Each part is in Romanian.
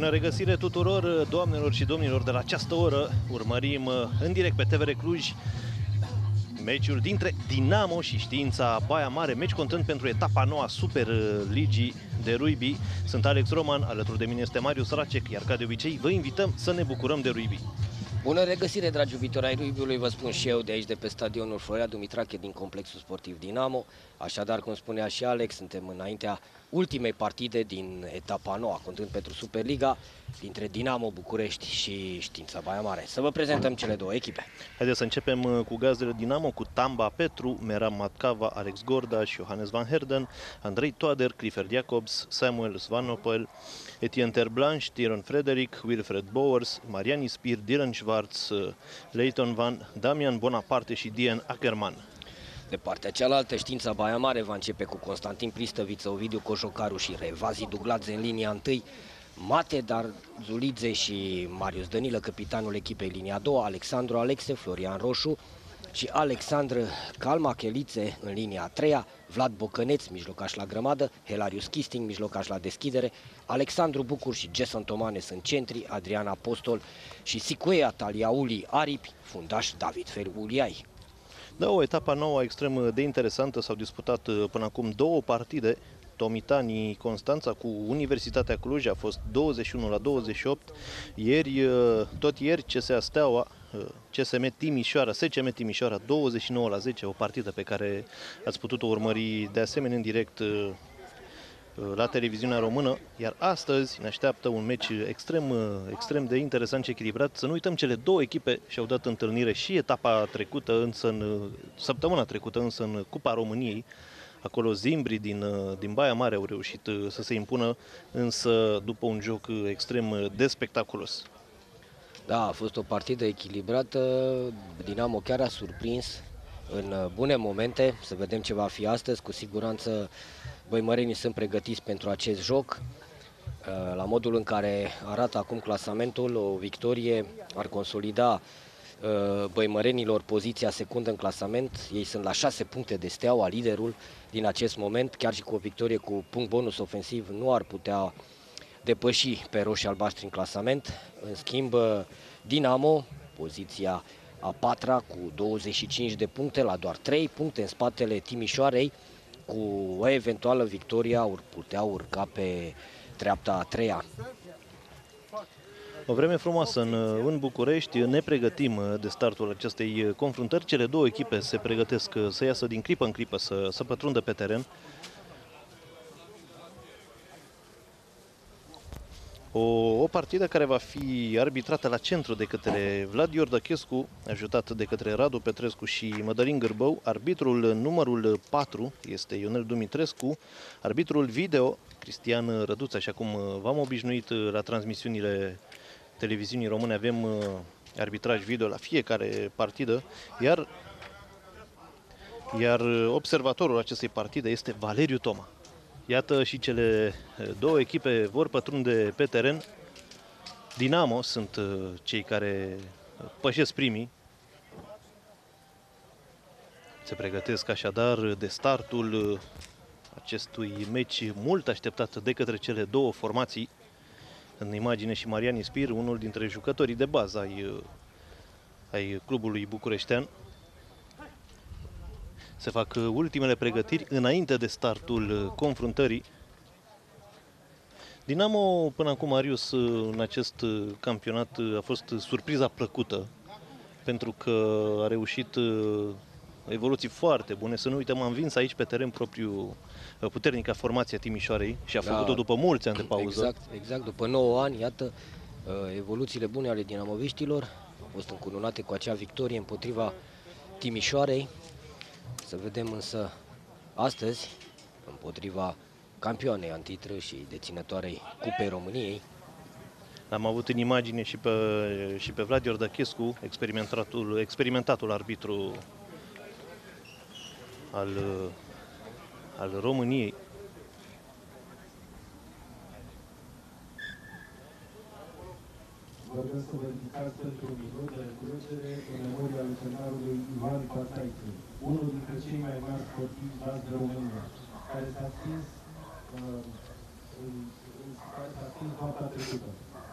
Bună regăsire tuturor, doamnelor și domnilor, de la această oră urmărim în direct pe TVR Cluj meciul dintre Dinamo și Știința Baia Mare, meci contând pentru etapa noua Super Ligii de rugby. Sunt Alex Roman, alături de mine este Marius Racek, iar ca de obicei vă invităm să ne bucurăm de rugby. Bună regăsire, dragi iubitori ai rugby-ului, vă spun și eu de aici, de pe stadionul Florea Dumitrache din complexul sportiv Dinamo. Așadar, cum spunea și Alex, suntem înaintea ultimei partide din etapa noua, contând pentru Superliga, dintre Dinamo București și Știința Baia Mare. Să vă prezentăm cele două echipe. Haideți să începem cu gazdele Dinamo, cu Tamba Petru, Meram Matkava, Alex Gordaș, Johannes Van Herden, Andrei Toader, Clifford Jacobs, Samuel Svanopel, Etienne Terblanche, Tyrone Frederick, Wilfred Bowers, Mariani Spir, Dylan Schwartz, Leighton Van, Damian Bonaparte și Dian Ackerman. De partea cealaltă, Știința Baia Mare va începe cu Constantin Pristăviță, Ovidiu Cojocaru și Revazi Dugladze în linia 1, Mate Darzulidze și Marius Dănilă, capitanul echipei linia 2, Alexandru Alexe, Florian Roșu și Alexandru Calmachelițe în linia 3, Vlad Bocăneț, mijlocaș la grămadă, Helarius Kisting, mijlocaș la deschidere, Alexandru Bucur și Jason Tomanes în centri, Adrian Apostol și Sicuea Taliauli Aripi, fundaș David Feruliai. Da, o etapă nouă extrem de interesantă. S-au disputat până acum două partide. Tomitanii Constanța cu Universitatea Cluj a fost 21-28. Tot ieri CSA Steaua, CSM Timișoara, SCM Timișoara 29-10, o partidă pe care ați putut-o urmări de asemenea în direct la televiziunea română, iar astăzi ne așteaptă un meci extrem de interesant și echilibrat. Să nu uităm, cele două echipe și-au dat întâlnire și etapa trecută, săptămâna trecută, însă în Cupa României. Acolo Zimbri din Baia Mare au reușit să se impună, însă după un joc extrem de spectaculos. Da, a fost o partidă echilibrată, Dinamo chiar a surprins în bune momente. Să vedem ce va fi astăzi. Cu siguranță băimărenii sunt pregătiți pentru acest joc. La modul în care arată acum clasamentul, o victorie ar consolida băimărenilor poziția secundă în clasament. Ei sunt la 6 puncte de Steaua, liderul din acest moment. Chiar și cu o victorie cu punct bonus ofensiv nu ar putea depăși pe roșii albaștri în clasament. În schimb, Dinamo, poziția a patra cu 25 de puncte, la doar 3 puncte în spatele Timișoarei. Cu o eventuală victorie ar putea urca pe treapta a treia. O vreme frumoasă în București, ne pregătim de startul acestei confruntări. Cele două echipe se pregătesc să iasă din clipă în clipă, să pătrundă pe teren. O partidă care va fi arbitrată la centru de către Vlad Iordăchescu, ajutat de către Radu Petrescu și Mădălin Gârbău. Arbitrul numărul 4 este Ionel Dumitrescu, arbitrul video Cristian Răduț, așa cum v-am obișnuit la transmisiunile televiziunii române, avem arbitraj video la fiecare partidă, iar observatorul acestei partide este Valeriu Toma. Iată, și cele două echipe vor pătrunde pe teren. Dinamo sunt cei care pășesc primii. Se pregătesc așadar de startul acestui meci mult așteptat de către cele două formații. În imagine și Mariani Spir, unul dintre jucătorii de bază ai clubului bucureștean. Se fac ultimele pregătiri înainte de startul confruntării. Dinamo, până acum, Marius, în acest campionat a fost surpriza plăcută, pentru că a reușit evoluții foarte bune. Să nu uităm, a învins aici pe teren propriu puternica formația Timișoarei și a făcut-o după mulți ani de pauză. Exact, după 9 ani, iată, evoluțiile bune ale dinamoviștilor au fost încununate cu acea victorie împotriva Timișoarei. Să vedem însă astăzi, împotriva campioanei antitră și deținătoarei Cupei României. Am avut în imagine și pe Vlad Iordăchescu, experimentatul arbitru al României. Vă rog să vă ridicați pentru un minut de reculegere în memoria lucenarului Ioan Pataiță, unul dintre cei mai mari sportivi dați de România, care s-a stins noaptea trecută.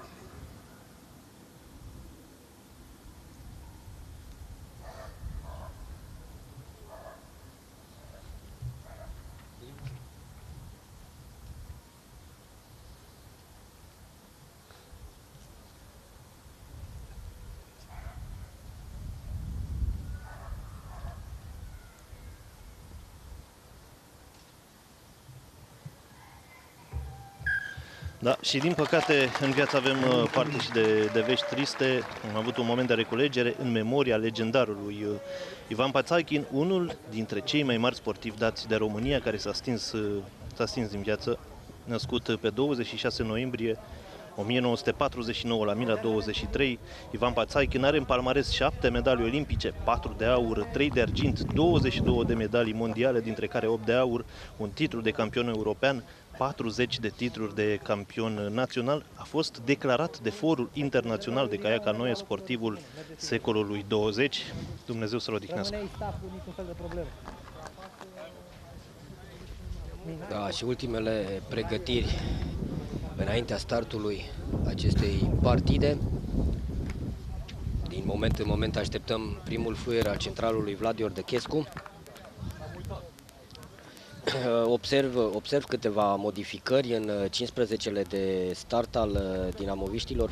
Da, și din păcate în viață avem parte și de vești triste. Am avut un moment de reculegere în memoria legendarului Ivan Pațalkin, unul dintre cei mai mari sportivi dați de România, care s-a stins din viață, născut pe 26 noiembrie 1949 la Mila 23. Ivan Pațalkin are în palmares 7 medalii olimpice, 4 de aur, 3 de argint, 22 de medalii mondiale, dintre care 8 de aur, un titlu de campion european, 40 de titluri de campion național. A fost declarat de Forul Internațional de Caiac Canoe sportivul secolului 20. Dumnezeu să-l odihnească. Da, și ultimele pregătiri înaintea startului acestei partide. Din moment în moment așteptăm primul fluier al centralului Vlad Iordăchescu. Observ câteva modificări în 15-le de start al dinamoviștilor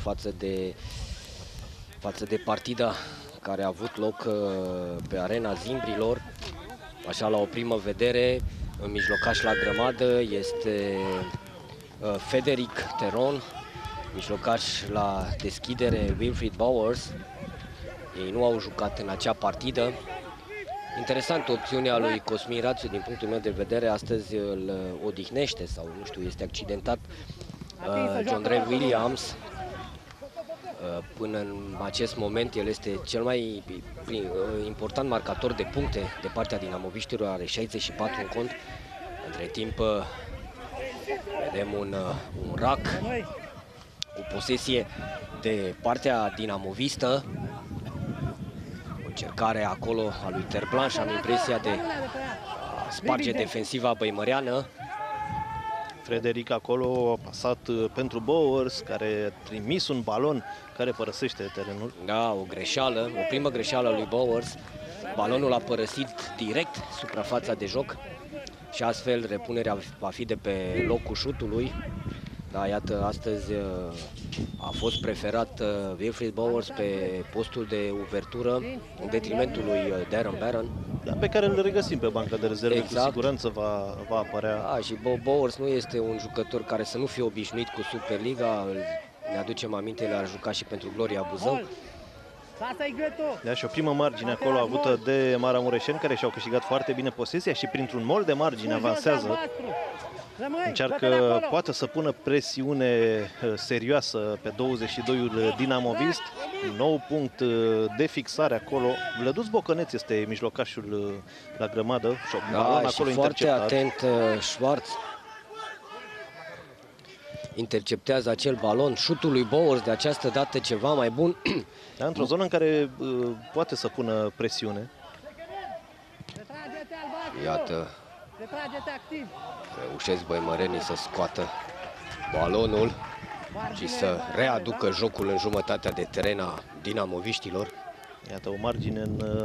față de partida care a avut loc pe arena Zimbrilor. Așa, la o primă vedere, în mijlocaș la grămadă este Federic Teron, mijlocaș la deschidere Wilfried Bowers. Ei nu au jucat în acea partidă. Interesantă opțiunea lui Cosmin Rațiu, din punctul meu de vedere, astăzi îl odihnește sau, nu știu, este accidentat John Ray Williams. Până în acest moment el este cel mai important marcator de puncte de partea dinamoviștilor, are 64 în cont. Între timp vedem un rac cu posesie de partea dinamovistă. O încercare acolo a lui Terblanche, am impresia de a sparge defensiva băimăreană. Frederic acolo a pasat pentru Bowers, care a trimis un balon care părăsește terenul. Da, o greșeală, o primă greșeală a lui Bowers. Balonul a părăsit direct suprafața de joc și astfel repunerea va fi de pe locul șutului. Da, iată, astăzi a fost preferat Wilfried Bowers pe postul de uvertură în detrimentul lui Darren Barron. Da, pe care îl regăsim pe banca de rezerve, exact. Cu siguranță va apărea. Da, și Bowers nu este un jucător care să nu fie obișnuit cu Superliga. Ne aducem aminte, le-a jucat și pentru Gloria Buzău. Da, și o primă margine acolo avută de Maramureșeni, care și-au câștigat foarte bine posesia și printr-un mol de margine avansează. Încearcă, poate să pună presiune serioasă pe 22-ul dinamovist. Un nou punct de fixare acolo. Vlăduț Bocăneț este mijlocașul la grămadă. Și da, și foarte atent Schwarz. Interceptează acel balon. Șutul lui Bowers de această dată ceva mai bun. Da, într-o zonă în care poate să pună presiune. Iată, reușesc băimărenii să scoată balonul și să readucă jocul în jumătatea de teren a dinamoviștilor. Iată o margine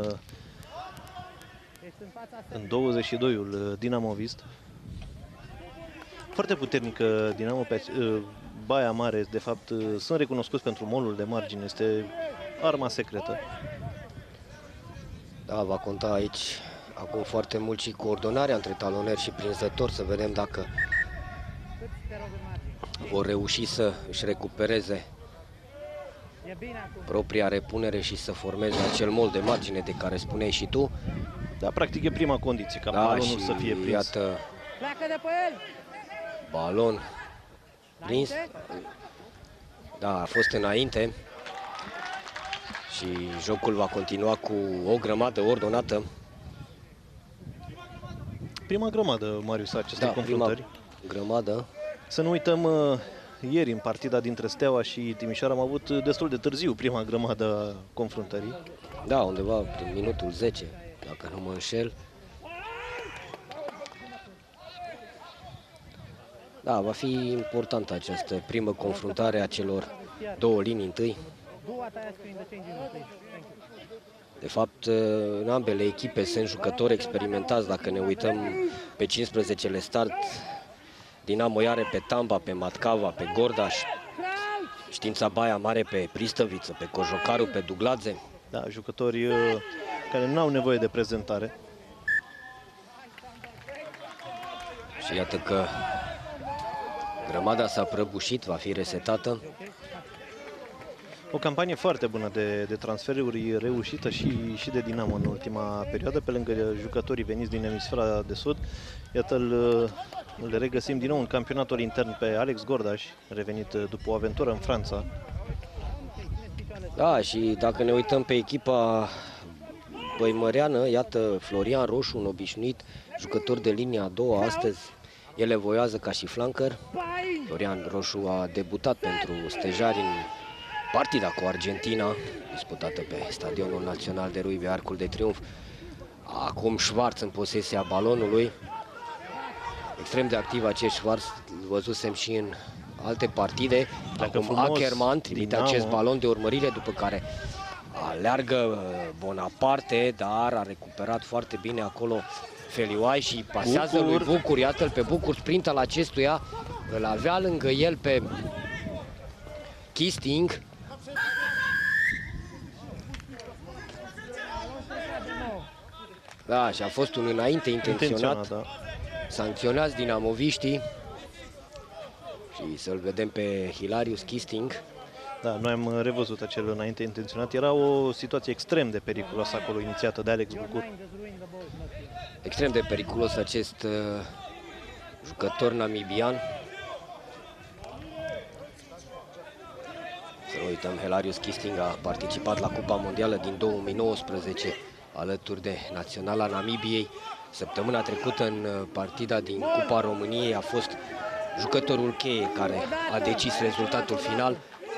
în 22-ul dinamovist. Foarte puternică Dinamo pe Baia Mare, de fapt, sunt recunoscuți pentru molul de margine, este arma secretă. Da, va conta aici acum foarte mult și coordonarea între taloneri și prinzători, să vedem dacă vor reuși să își recupereze propria repunere și să formeze acel mol de margine de care spuneai și tu. Da, practic e prima condiție, ca balonul să fie prins. Iată, balon prins. Da, a fost înainte și jocul va continua cu o grămadă ordonată. Prima grămadă, Marius, a acestei confruntări. Grămadă. Să nu uităm, ieri în partida dintre Steaua și Timișoara am avut destul de târziu prima grămadă a confruntării. Da, undeva prin minutul 10, dacă nu mă înșel. Da, va fi importantă această primă confruntare a celor două linii întâi. De fapt, în ambele echipe sunt jucători experimentați. Dacă ne uităm pe 15-le start, Dinamo are pe Tamba, pe Matcava, pe Gordaș, Știința Baia Mare pe Pristăviță, pe Cojocaru, pe Dugladze. Da, jucători care nu au nevoie de prezentare. Și iată că Grămada s-a prăbușit, va fi resetată. O campanie foarte bună de transferuri, reușită și de Dinamo în ultima perioadă, pe lângă jucătorii veniți din emisfera de sud. Iată, le regăsim din nou în campionatul intern pe Alex Gordaș, revenit după o aventură în Franța. Da, și dacă ne uităm pe echipa băimăreană, iată Florian Roșu, un obișnuit jucător de linia a doua astăzi. El evoluează ca și flanker. Florian Roșu a debutat pentru stejari în partida cu Argentina, disputată pe Stadionul Național de Rugby, Arcul de Triunf. Acum Schwarz în posesia balonului. Extrem de activ acest Schwarz, văzusem și în alte partide. Acum Ackermann trimite acest balon de urmărire, după care aleargă Bonaparte, dar a recuperat foarte bine acolo Felioai și pasează lui Bucur. Iată-l pe Bucur, sprintă la acestuia, îl avea lângă el pe Kisting. Da, și a fost un înainte intenționat. Da. Sancționați dinamoviștii. Și să-l vedem pe Hilarius Kisting. Da, noi am revăzut acel înainte intenționat. Era o situație extrem de periculoasă acolo, inițiată de Alex Bucur. Extrem de periculos acest jucător namibian. Să nu uităm, Hilarius Kisting a participat la Cupa Mondială din 2019 alături de Naționala Namibiei. Săptămâna trecută, în partida din Cupa României, a fost jucătorul cheie care a decis rezultatul final.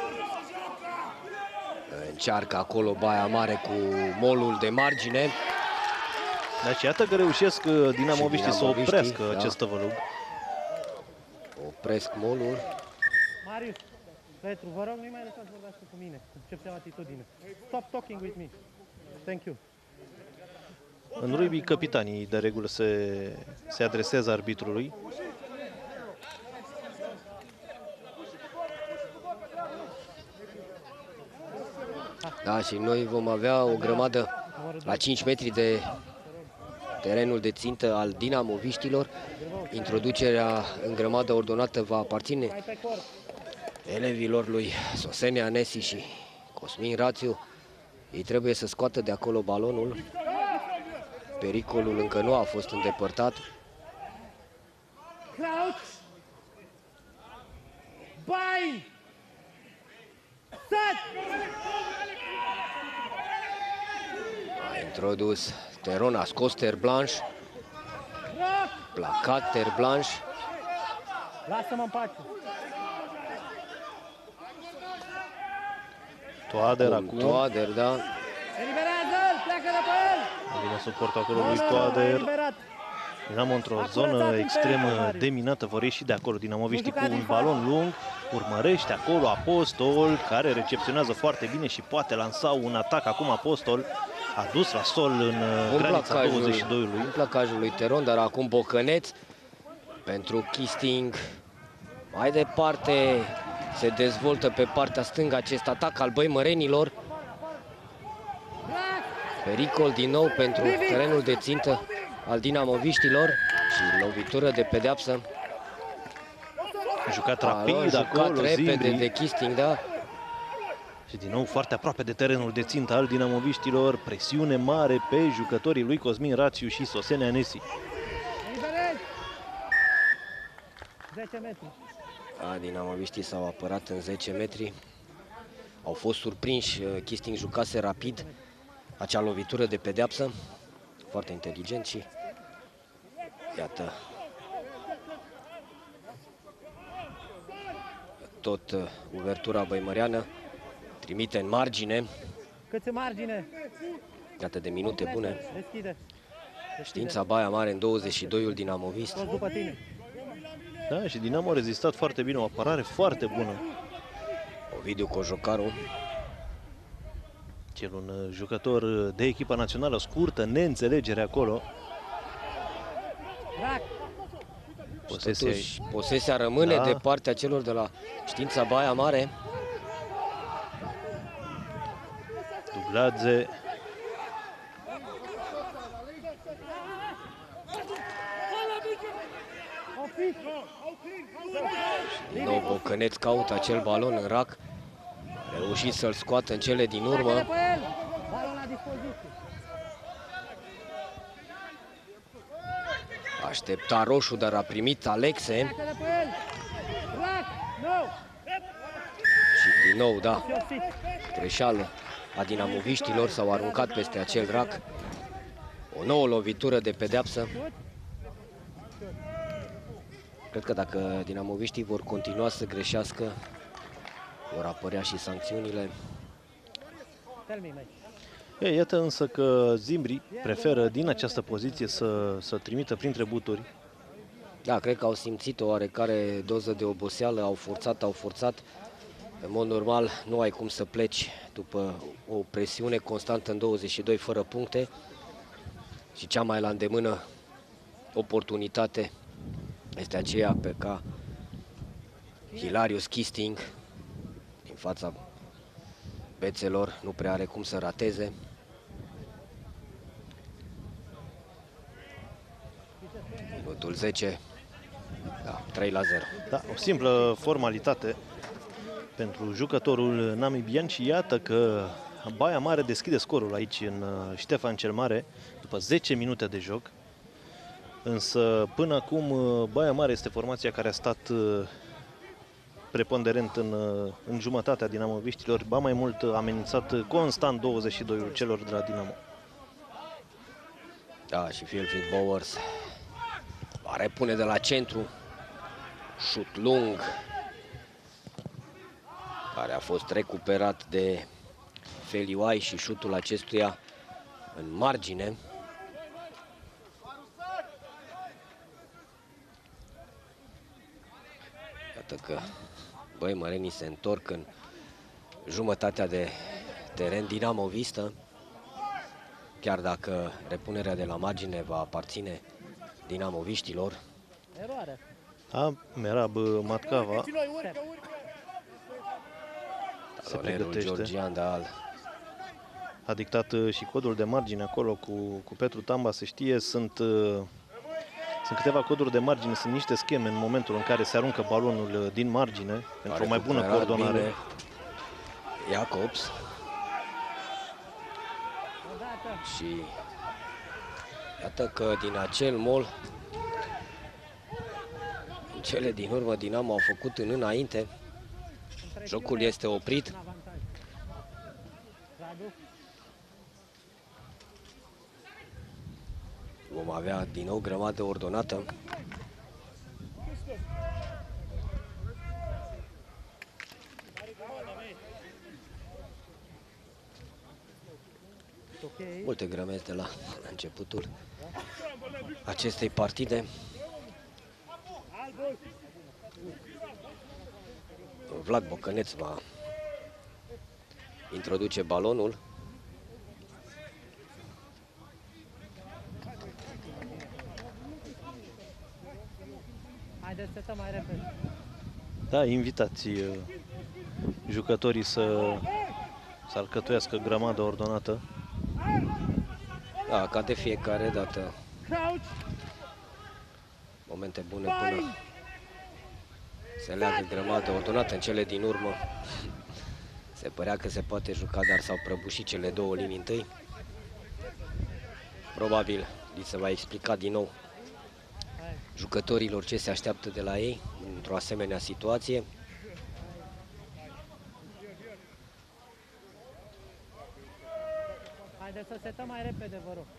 Încearcă acolo Baia Mare cu molul de margine. Deci iată că reușesc dinamoviștii să oprească acest tăvălug. Opresc molul. Marius, Petru, vă rog, nu-i mai lăsați să vorbească cu mine. Începem atitudine. Stop talking with me. Thank you. În rugby, capitanii de regulă se adresează arbitrului. Da, și noi vom avea o grămadă la 5 metri de terenul de țintă al dinamoviștilor. Introducerea în grămadă ordonată va aparține elevilor lui Sosene Anesi și Cosmin Rațiu. Ei trebuie să scoată de acolo balonul. Pericolul încă nu a fost îndepărtat. Crouch! Bind! Set! A introdus Teron, a scos Terre Blanche. Placat Terre Blanche. Lasă-mă în pace! Toader acum. Toader, da. Eliberează-l! Pleacă de pe el! Vine suportul acolo lui Toader. Dinamo într-o zonă extrem de minată, vor ieși de acolo dinamoviștii cu un balon lung, urmărește acolo Apostol, care recepționează foarte bine și poate lansa un atac. Acum Apostol a dus la sol în granița 22-ului. În placajul lui Teron, dar acum Bocăneț pentru Kisting. Mai departe se dezvoltă pe partea stângă acest atac al băimărenilor. Pericol din nou pentru terenul de țintă al dinamoviștilor și lovitură de pedeapsă. Jucat rapid acolo, repede de Kisting, da. Și din nou foarte aproape de terenul de țintă al dinamoviștilor. Presiune mare pe jucătorii lui Cosmin Rațiu și Sosene Anesi. 10 metri. Dinamoviștii s-au apărat în 10 metri. Au fost surprinși. Kisting jucase rapid acea lovitură de pedeapsă. Foarte inteligent și iată tot uvertura băimăreană trimite în margine. Câți în margine? Iată de minute bune. Deschide. Știința Baia Mare în 22-ul dinamovist. Toți după tine. Da, și Dinamo a rezistat foarte bine, o apărare foarte bună. Ovidiu Cojocaru. Cel un jucător de echipa națională, scurtă neînțelegere acolo. Posesia rămâne de partea celor de la Știința Baia Mare. Dugladze. Din nou Bocăneț caută acel balon în rac. A reușit să-l scoată în cele din urmă. Aștepta roșu, dar a primit Alexe. Și din nou, da, greșeală a dinamoviștilor, s-au aruncat peste acel rac. O nouă lovitură de pedeapsă. Cred că dacă dinamoviștii vor continua să greșească, vor apărea și sancțiunile. Iată însă că Zimbri preferă din această poziție să trimită printre buturi. Da, cred că au simțit o oarecare doză de oboseală, au forțat. În mod normal nu ai cum să pleci după o presiune constantă în 22 fără puncte. Și cea mai la îndemână oportunitate este aceea pe ca Hilarius Kisting din fața bețelor, nu prea are cum să rateze. Minutul 10, da, 3-0. Da, o simplă formalitate pentru jucătorul namibian și iată că Baia Mare deschide scorul aici în Ștefan cel Mare după 10 minute de joc. Însă până acum Baia Mare este formația care a stat preponderent în jumătatea dinamoviștilor, ba mai mult amenințat constant 22-ul celor de la Dinamo. Da, și Wilfried Bowers va repune de la centru. Șut lung care a fost recuperat de Felioai și șutul acestuia în margine. Iată că băimărenii se întorc în jumătatea de teren dinamovistă, chiar dacă repunerea de la margine va aparține dinamoviștilor. Merab Matcava se pregătește. Georgian, da, a dictat și codul de margine acolo cu Petru Tamba, se știe, sunt câteva coduri de margine, sunt niște scheme în momentul în care se aruncă balonul din margine pentru o mai bună coordonare. Bine Jacobs. Și iată că din acel mol, în cele din urmă, Dinamo a făcut în înainte. Jocul este oprit. Vom avea din nou grămadă ordonată. Multe grămezi de la începutul acestei partide. Vlad Bocăneț va introduce balonul. Haideți să stăm mai repede. Da, invitați jucătorii să alcătuiască grămadă ordonată. Da, ca de fiecare dată. Momente bune până se leagă grămadă ordonată. În cele din urmă se părea că se poate juca, dar s-au prăbușit cele două linii întâi. Probabil li se va explica din nou jucătorilor ce se așteaptă de la ei într-o asemenea situație. Haideți să setăm mai repede, vă rog.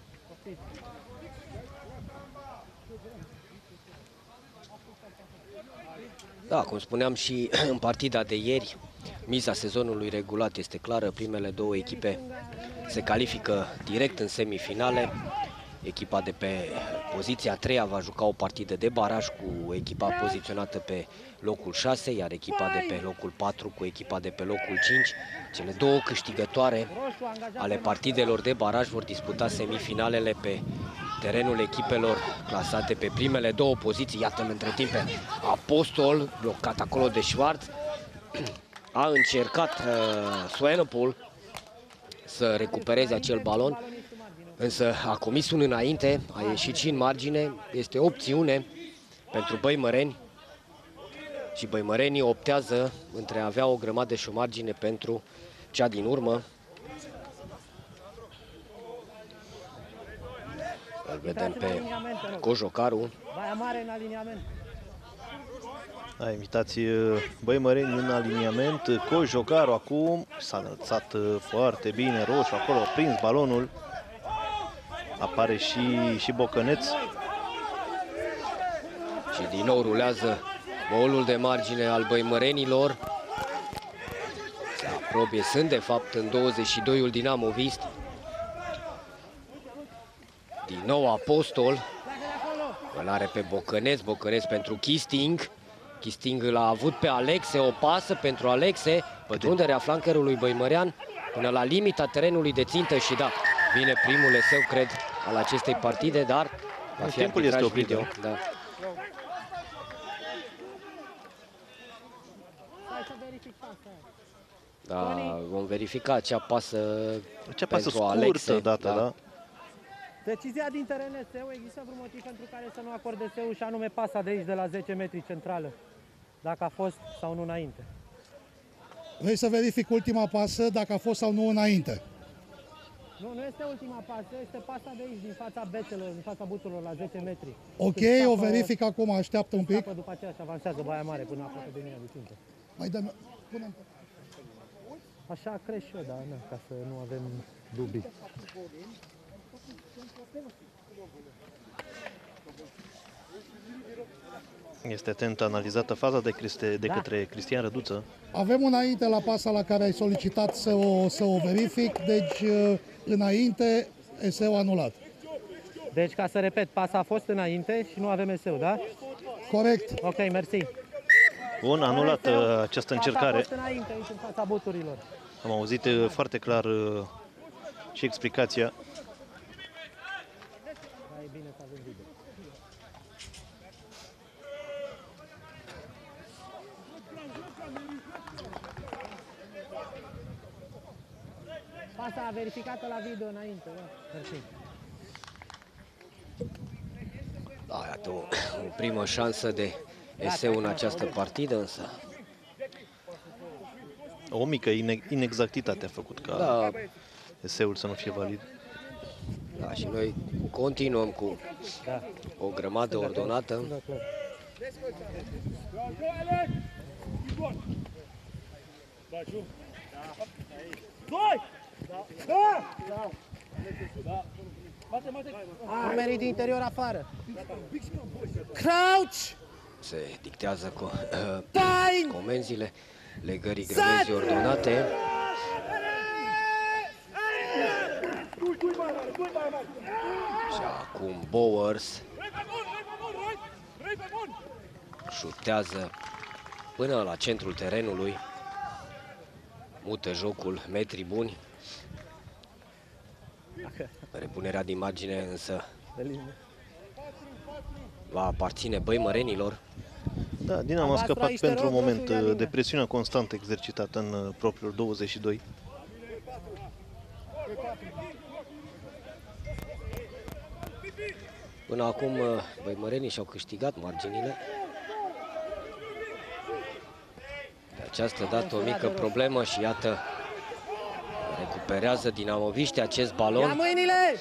Da, cum spuneam și în partida de ieri, miza sezonului regulat este clară. Primele două echipe se califică direct în semifinale. Echipa de pe poziția a treia va juca o partidă de baraj cu echipa poziționată pe locul 6, iar echipa de pe locul 4 cu echipa de pe locul 5. Cele două câștigătoare ale partidelor de baraj vor disputa semifinalele pe terenul echipelor clasate pe primele două poziții. Iată-l între timp pe Apostol, blocat acolo de Schwarz. A încercat Swanepoel să recupereze acel balon, însă a comis un înainte, a ieșit și în margine. Este o opțiune pentru băimăreni. și băimărenii optează între a avea o grămadă și o margine pentru cea din urmă. Îl vedem pe Cojocaru. Baia mare în aliniament. Da, invitați băimăreni în aliniament. Cojocaru acum s-a înălțat foarte bine, roșu acolo, a prins balonul. Apare și Bocăneț. Și din nou rulează golul de margine al băimărenilor. Se apropie, sunt de fapt în 22-ul dinamovist. Din nou Apostol. Îl are pe Bocăneț, Bocăneț pentru Kisting. Kisting l-a avut pe Alexe, o pasă pentru Alexe. Pătrunderea flankerului băimărean până la limita terenului de țintă și da, vine primul eseu, cred, al acestei partide, dar va fi timpul este oprit, video. Da. Da, vom verifica acea pasă pentru scurtă Alexe. dată, da. Decizia din teren SEU, există vreun motiv pentru care să nu acorde SEU și anume pasa de aici, de la 10 metri centrală, dacă a fost sau nu înainte? Vrei să verific ultima pasă, dacă a fost sau nu înainte? Nu este ultima pasă, este pasa de aici, din fața bețelor, din fața buturilor, la 10 metri. Ok, o verific acum, așteaptă un pic. După aceea și avansează Baia Mare până aproape de linia de țintă. Mai dă-mi... Pune-mi... Așa cred și eu, dar na, ca să nu avem dubii. Este atent analizată faza de către Cristian Răduță. Avem înainte la pasa la care ai solicitat să o verific, deci înainte eseu anulat. Deci, ca să repet, pasa a fost înainte și nu avem eseu, da? Corect. Ok, mersi. Bun, anulat această încercare. Pasa a fost înainte, aici, în fața buturilor. Am auzit foarte clar și explicația. Da, e bine să avem video. Pasa verificată la video înainte, da? Mersi. Da, iată o primă șansă de eseu în această partidă, însă O mică inexactitate a făcut ca eseul să nu fie valid. da, și noi continuăm cu o grămadă ordonată. Numerii din interior afară. Crouch! Se dictează comenzile legării grevezi ordonate. Și acum Bowers șutează până la centrul terenului. Mută jocul metri buni. Repunerea din margine însă va aparține băimărenilor. Da, Dinamo a scăpat pentru un moment de presiunea constantă exercitată în propriul 22. Până acum băimărenii și-au câștigat marginile. De această dată o mică problemă și iată recuperează dinamoviștii acest balon. Ia mâinile!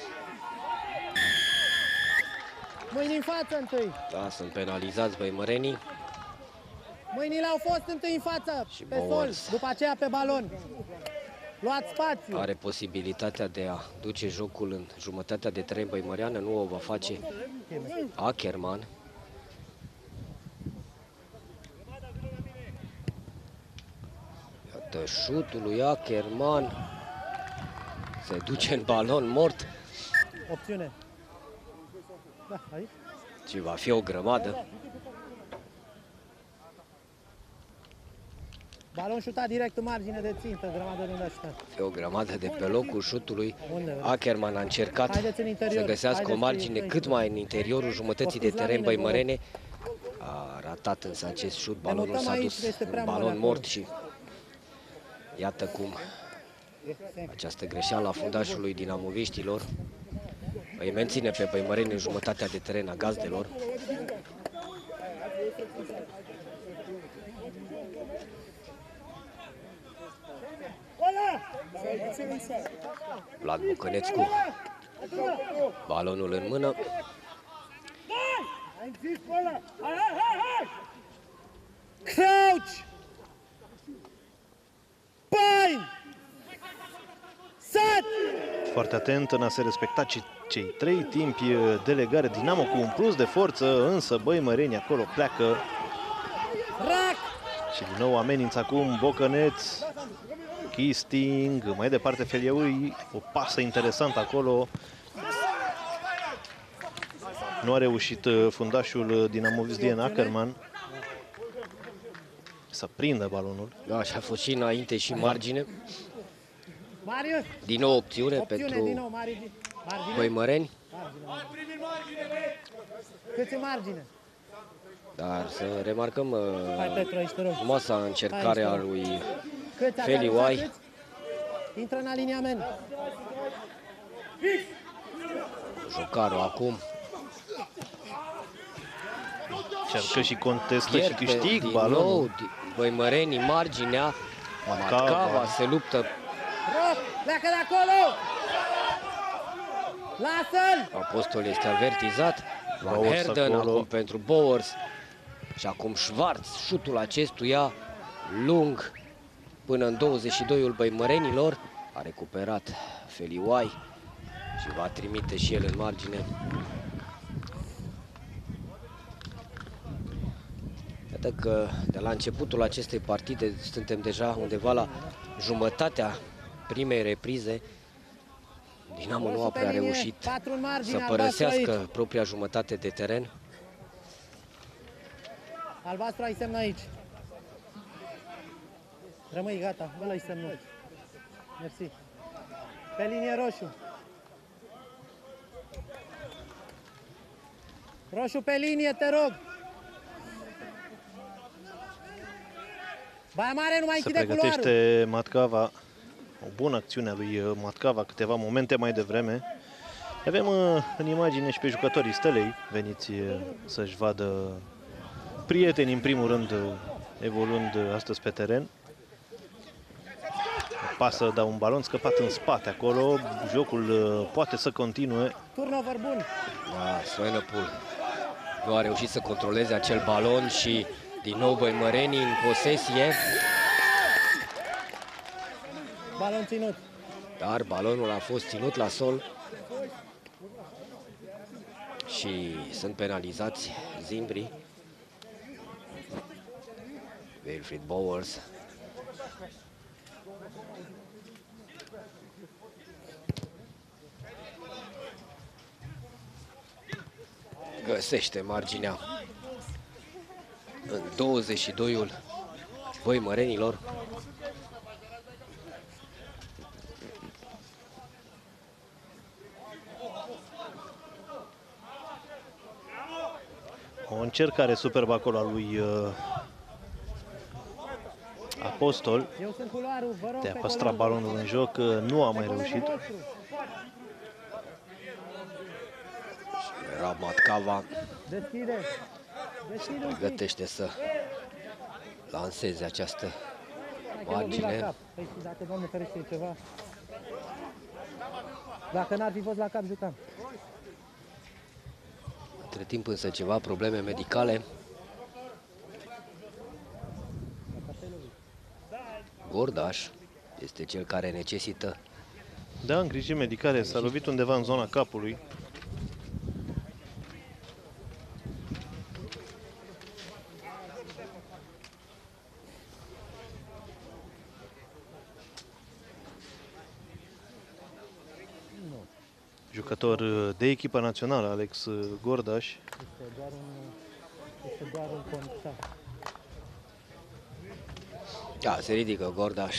Mâini în față întâi. Da, sunt penalizați băimărenii. Mâinile au fost întâi în față, Și pe sol, Bowers după aceea pe balon. Luați spațiu. are posibilitatea de a duce jocul în jumătatea de teren băimăreană, nu o va face Ackerman. Iată șutul lui Ackerman. Se duce în balon mort. Opțiune. Da, aici. Și va fi o grămadă. Balon șutat direct în margine de țintă, grămadă de unde a șutat. E o grămadă de pe locul șutului. Unde? Ackerman a încercat Haideți în interior. să găsească o Haideți margine în cât mai în interiorul jumătății de Poftiți la teren mine, vă rog. băimărene. A ratat însă acest șut, balonul mutăm s-a aici, dus este în prea mare balon acolo. mort și iată cum această greșeală a fundașului dinamoviștilor îi menține pe băimăreni în jumătatea de teren a gazdelor. Vlad Bucănețcu. Balonul în mână. Crouch! Pine! Set! Foarte atent în a se respecta cei 3 timpi de legare. Dinamo cu un plus de forță, însă Băimăreni acolo pleacă. Rac! Și din nou amenință acum Bocăneț. Kisting, mai departe Feliaui, o pasă interesantă acolo. Nu a reușit fundașul dinamovist Dian Ackerman să prindă balonul. Da, și a fost și înainte și margine. Marius! Din nou opțiune Din pentru nou, margine. Băimăreni. Cât e margine? Dar să remarcăm Hai, Petru, aici, te rog. frumoasa încercare a lui Câți a Feliuai. câți? Intră în aliniament. Jucarul acum. Cercă și contestă și Pierde câștig din balonul. nou Băimărenii marginea. Matcava se luptă. Roc, pleacă de acolo! Lasă-l! Apostol este avertizat. Van Bowers Herden acolo. acum pentru Bowers. Și acum Schwarz, șutul acestuia lung până în 22-ul Băimărenilor. A recuperat Feliuai și va trimite și el în margine. Iată că de la începutul acestei partide suntem deja undeva la jumătatea primei reprize. Dinamo nu a prea reușit să părăsească propria jumătate de teren. Albastru ai semn aici. Rămâi, gata, ăla-i semnul. Mersi. Pe linie roșu. Roșu pe linie, te rog. Baia Mare nu mai Se închide culoarul. pregătește Matcava. O bună acțiune a lui Matcava câteva momente mai devreme. Avem în imagine și pe jucătorii Stelei veniți să-și vadă prietenii în primul rând evoluând astăzi pe teren. Pasă, dar un balon scăpat în spate acolo. Jocul poate să continue. Turnover bun. Da, Svenăpul nu a reușit să controleze acel balon și din nou Băimărenii în posesie. Balon ținut. Dar balonul a fost ținut la sol și sunt penalizați zimbrii. Wilfried Bowers. Găsește marginea în 22-ul Băimărenilor. O încercare superbă acolo a lui Apostol Eu sunt culoarul, vă rog. de a pe păstra colegul balonul în joc. Nu a mai vostru. reușit. Era Matcava. Deschide. Deschide un pic. Pregătește să lanseze această Hai că e lovit la margine. cap. Păi și dacă, Doamne ferește, e ceva. Dacă n-ar fi fost la cap, jucam. Între timp însă ceva probleme medicale. Gordaș este cel care necesită Da, îngrijiri medicale. S-a lovit undeva în zona capului. Jucător de echipa națională, Alex Gordaș. Este doar un contact. Da, se ridică Gordaș.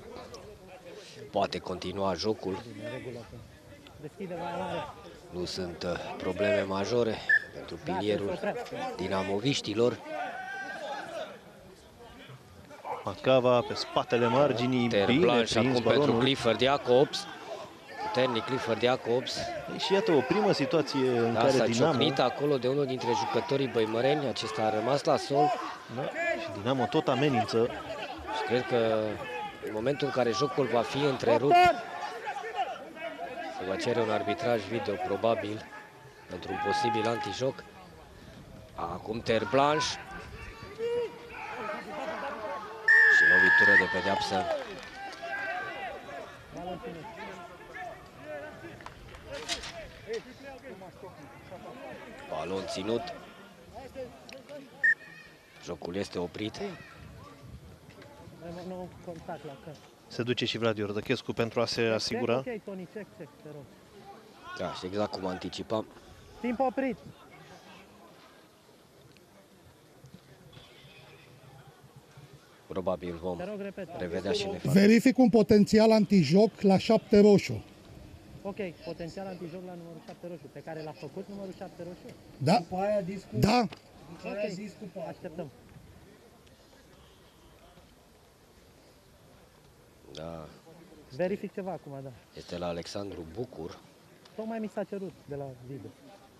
Poate continua jocul. Deschide, Baia Mare. Nu sunt probleme majore pentru pilierul dinamoviștilor. Matcava pe spatele marginii. Bine Terblanș prins acum pentru balonul. Clifford Jacobs. Puternic Clifford Jacobs. Și iată o primă situație în Da, care s-a Dinamo, ciocnit acolo de unul dintre jucătorii băimăreni. Acesta a rămas la sol da, și Dinamo tot amenință. și cred că În momentul în care jocul va fi întrerupt, se va cere un arbitraj video, probabil, pentru un posibil antijoc. Acum ter blanche. Și lovitură de pedeapsă. Balon ținut. Jocul este oprit. Se duce și Vlad Iordăchescu pentru a se asigura. Ok, Toni, check, te rog. Da, și exact cum anticipam. Timp oprit. Probabil vom Te rog, repetă. revedea și ne fac. Verific un potențial antijoc la 7 roșu. Ok, potențial antijoc la numărul 7 roșu, pe care l-a făcut numărul 7 roșu. Da? După aia discut. Da? După aia zis cu patru. Așteptăm. Da, Verific ceva acum, da. este la Alexandru Bucur. Tocmai mi s-a cerut de la video.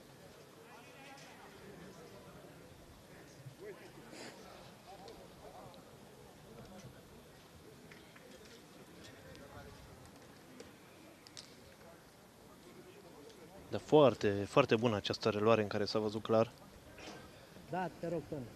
Dar foarte, foarte bună această reluare în care s-a văzut clar. Da, te rog, Toni.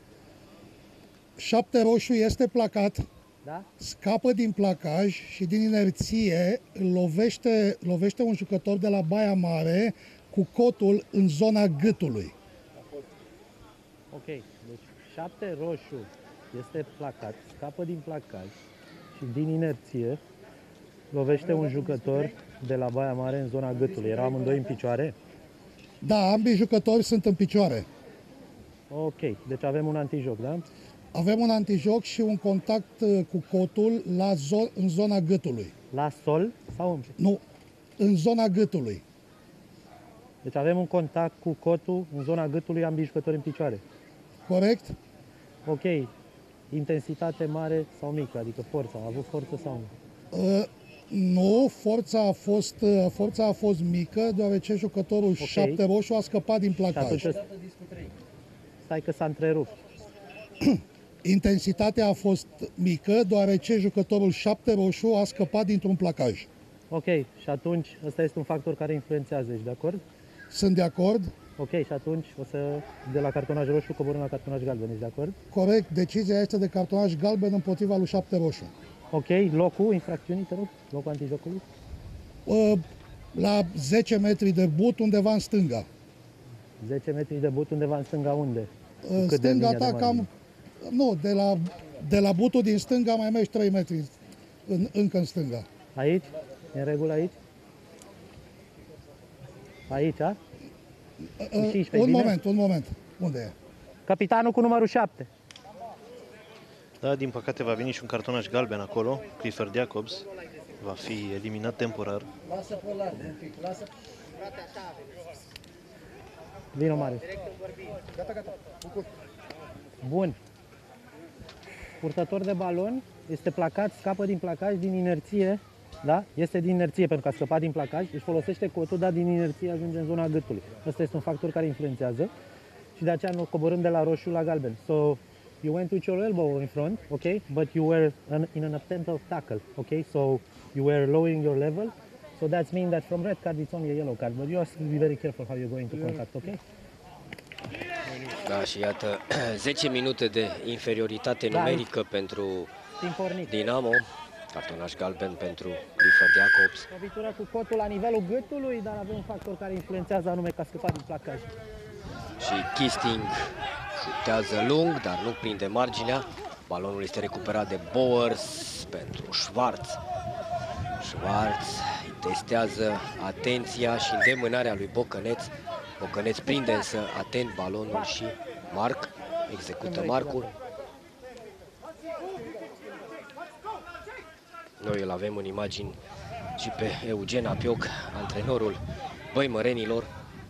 7 roșu este placat, Da? scapă din placaj și din inerție lovește un jucător de la Baia Mare cu cotul în zona gâtului. Ok, deci 7 roșu este placat, scapă din placaj și din inerție lovește un jucător de la Baia Mare în zona gâtului. Erau amândoi în picioare? Da, ambii jucători sunt în picioare. Ok, deci avem un antijoc, da? Avem un antijoc și un contact cu cotul în zona gâtului. La sol sau în... Nu, în zona gâtului. Deci avem un contact cu cotul în zona gâtului, ambii jucători în picioare. Corect? Ok, intensitate mare sau mică, adică forța, a avut forță sau nu? Nu, forța a fost mică, deoarece jucătorul 7 roșu a scăpat din Și placaj. atunci... Stai că s-a întrerupt. Intensitatea a fost mică, deoarece jucătorul 7 roșu a scăpat dintr-un placaj. Ok, și atunci ăsta este un factor care influențează, ești de acord? Sunt de acord? Ok, și atunci o să, de la cartonaj roșu, coborâm la cartonaj galben, ești de acord? Corect, decizia este de cartonaj galben împotriva lui 7 roșu. Ok, locul infracțiunii, te rog, locul antijocului? La 10 metri de but, undeva în stânga. 10 metri de but undeva în stânga unde? Stânga ta cam... Nu, de la butul din stânga mai mergi 3 metri încă în stânga. Aici? E în regulă aici? Aici, a? Un moment. Unde e? Capitanul cu numărul 7. Da, din păcate va veni și un cartonaș galben acolo. Clifford Jacobs va fi eliminat temporar. Lasă pe larg un pic, lasă. Vino, Marius. Gata. Bun. Purtător de balon, este placat, scapă din placaj, din inerție, da? Este din inerție pentru că a scăpat din placaj, își folosește cotul, dar din inerție ajunge în zona gâtului. Ăsta este un factor care influențează și de aceea nu coborâm de la roșu la galben. So, you went with your elbow in front, okay? But you were in an attempt of tackle, okay? So, you were lowering your level. So that means that from red card it's only a yellow card, but you have to be very careful how you're going to contact, okay? Da, și iată, 10 minute de inferioritate numerică pentru Timp pornit. Dinamo. Cartonaș galben pentru Clifford Jacobs. Lovitura cu cotul la nivelul gâtului, dar avem un factor care influențează anume că a scăpat din placaj. Și Kisting șutează lung, dar nu prinde marginea. Balonul este recuperat de Bowers pentru Schwarz. Schwarz testează atenția și îndemânarea lui Bocăneț. Bocăneț prinde însă atent balonul și Marc execută marcul. Noi îl avem în imagini și pe Eugen Apioc, antrenorul băimărenilor.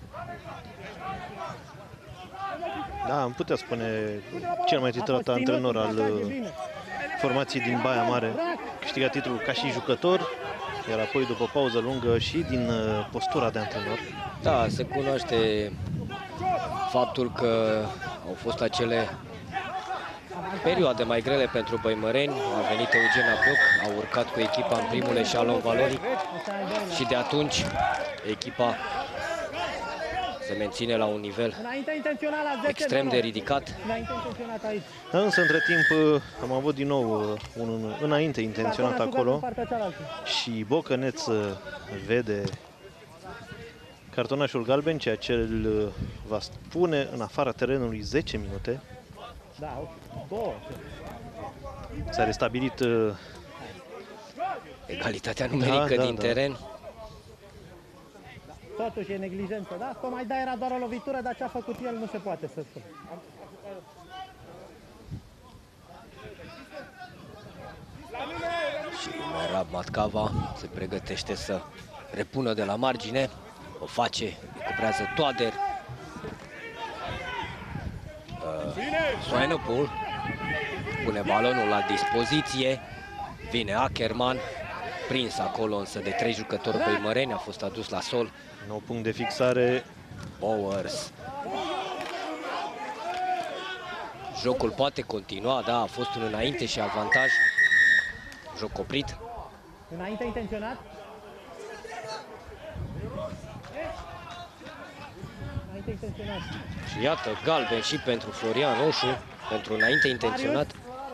Da, am putea spune cel mai titulat antrenor al formației din Baia Mare. Câștiga titlul ca și jucător, iar apoi după pauză lungă și din postura de antrenor. Da, se cunoaște faptul că au fost acele perioade mai grele pentru băimăreni. A venit Eugen Apoc, a urcat cu echipa în primul eșalon valoric și de atunci echipa se menține la un nivel extrem de ridicat. Dar însă, între timp, am avut din nou un înainte intenționat acolo și Bocăneț vede cartonașul galben, ceea ce îl va pune în afara terenului 10 minute. S-a restabilit egalitatea numerică din teren. Totuși e neglijență, da? Tocmai da, era doar o lovitură, dar ce a făcut el nu se poate să spun. Și Merab Matcava se pregătește să repună de la margine. O face, recuperează Toader. Swainopol pune balonul la dispoziție. Vine Ackerman, prins acolo însă de 3 jucători băimăreni, a fost adus la sol. Nou punct de fixare. Bowers. Jocul poate continua, da, a fost un înainte și avantaj. Joc oprit. Înainte intenționat. Înainte intenționat. Și iată, galben și pentru Florian Oșu, pentru înainte intenționat.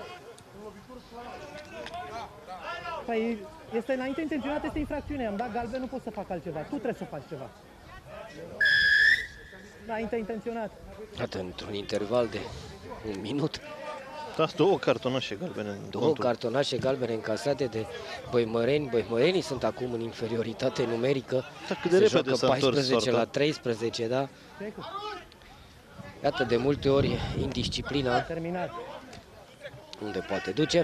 Păi, este înainte intenționat, este infracțiune. Am dat galben, nu pot să fac altceva. Tu trebuie să faci ceva. Înainte intenționat. Iată, într-un interval de 1 minut. Da, două cartonașe galbene în Două contul. cartonașe galbene încasate de băimăreni. Băimărenii sunt acum în inferioritate numerică. Da, cât de Se repede joacă s-a întors 14 soarta. la 13, da? Iată, de multe ori, indisciplina Terminat. unde poate duce.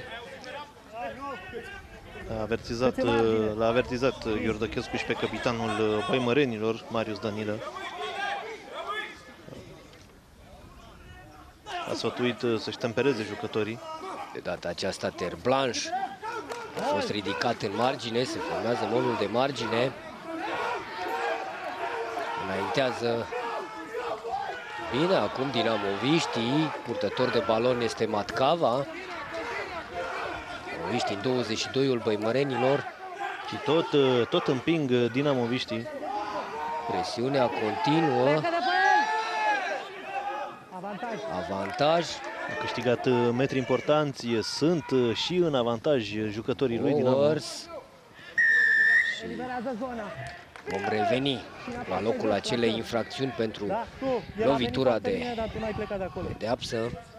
L-a avertizat Iordăchescu și pe capitanul băimărenilor, Marius Danilă. A sfătuit să-și tempereze jucătorii. De data aceasta, Ter Blanche a fost ridicat în margine, se formează molul de margine. Înaintează bine acum dinamoviștii, purtător de balon este Matcava. Dinamoviștii în 22-ul băimărenilor. Și tot împing dinamoviștii. Presiunea continuă. Avantaj. Avantaj. A câștigat metri importanți, sunt și în avantaj jucătorii lui Dinamo. Bowers. Eliberează zona. Vom reveni la locul acelei infracțiuni pentru Da, tu. El a venit lovitura foarte de bine, dar tu n-ai plecat de acolo. pedeapsă.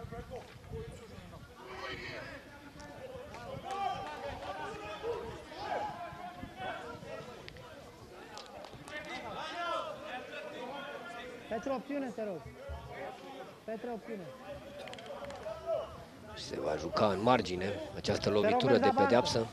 Pentru opțiune, te rog. Pentru opțiune. Și se va juca în margine această lovitură de pedeapsă.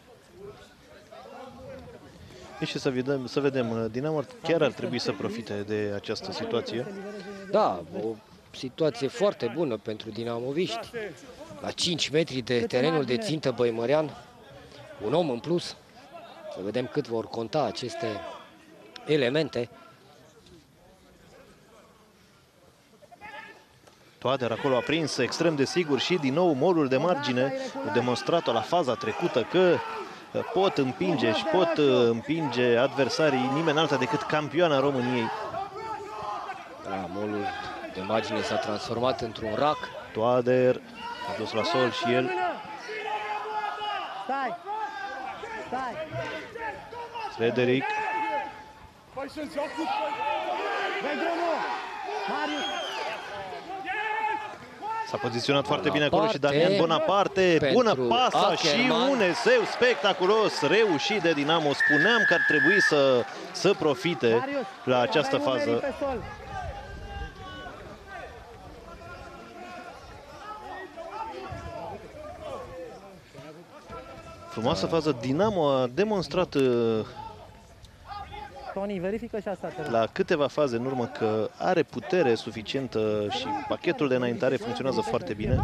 Deci să vedem, Dinamo chiar ar trebui să profite de această situație. Da, o situație foarte bună pentru dinamoviști. La 5 metri de terenul de țintă băimărean, un om în plus. Să vedem cât vor conta aceste elemente. Toader acolo a prins extrem de sigur și din nou molul de margine. A demonstrat-o la faza trecută că pot împinge și pot împinge adversarii, nimeni alta decât campioana României. Da, molul de margine s-a transformat într-un rac. Toader a dus la sol și el. Stai! Stai! Frederic. Dai drumul! Marius! S-a poziționat foarte bine acolo și Bonaparte Damian Bonaparte. Bună pentru pasa și Ackerman. un eseu spectaculos reușit de Dinamo. Spuneam că ar trebui să profite Marius, la această aveai umerii fază. pe sol. Frumoasă fază. Dinamo a demonstrat Tony, verifică și asta, te rog. la câteva faze în urmă că are putere suficientă și pachetul de înaintare funcționează foarte bine.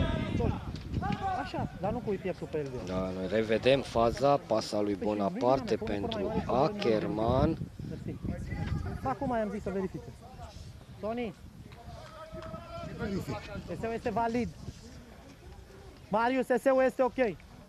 Așa, dar nu pui pieptul pe el. Da, noi revedem faza, pasa lui Bonaparte pentru Ackerman. Mersi. Acum am zis să verifice. Tony, Verific. este valid. Marius, SU este ok.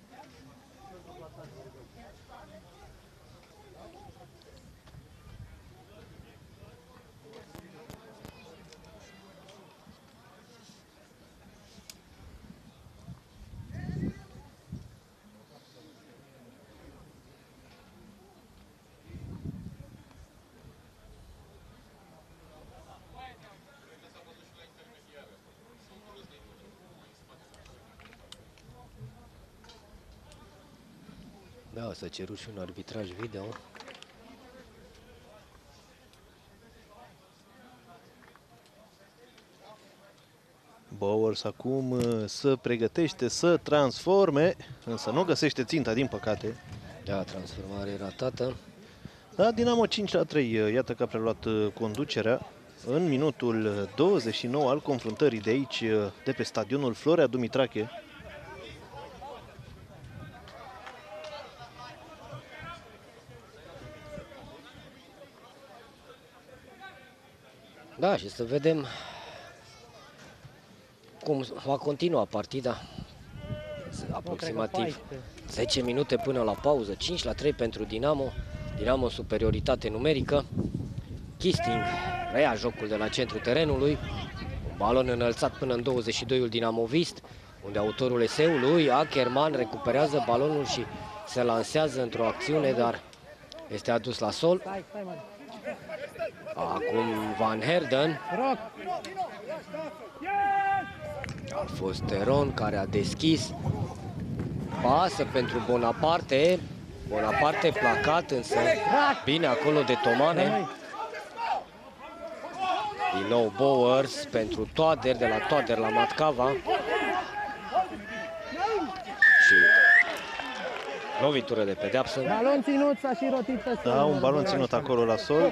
Da, o să ceru și un arbitraj video. Bowers acum se pregătește să transforme, însă nu găsește ținta, din păcate. Da, transformare ratată. Da, Dinamo 5-3, iată că a preluat conducerea în minutul 29 al confruntării de aici, de pe stadionul Florea Dumitrache. Da, și să vedem cum va continua partida. Aproximativ 10 minute până la pauză, 5-3 pentru Dinamo. Dinamo în superioritate numerică. Kisting reia jocul de la centrul terenului. Un balon înălțat până în 22-ul dinamovist, unde autorul eseului, Ackerman, recuperează balonul și se lansează într-o acțiune, dar este adus la sol. Acum Van Herden. A fost Teron care a deschis. Pasă pentru Bonaparte. Bonaparte placat, însă bine acolo de Tomane. Din nou Bowers pentru Toader, de la Toader la Matcava. Și lovitură de pedeapsă. Balon ținut, s-a și rotit pe sol. Da, un balon ținut acolo la sol.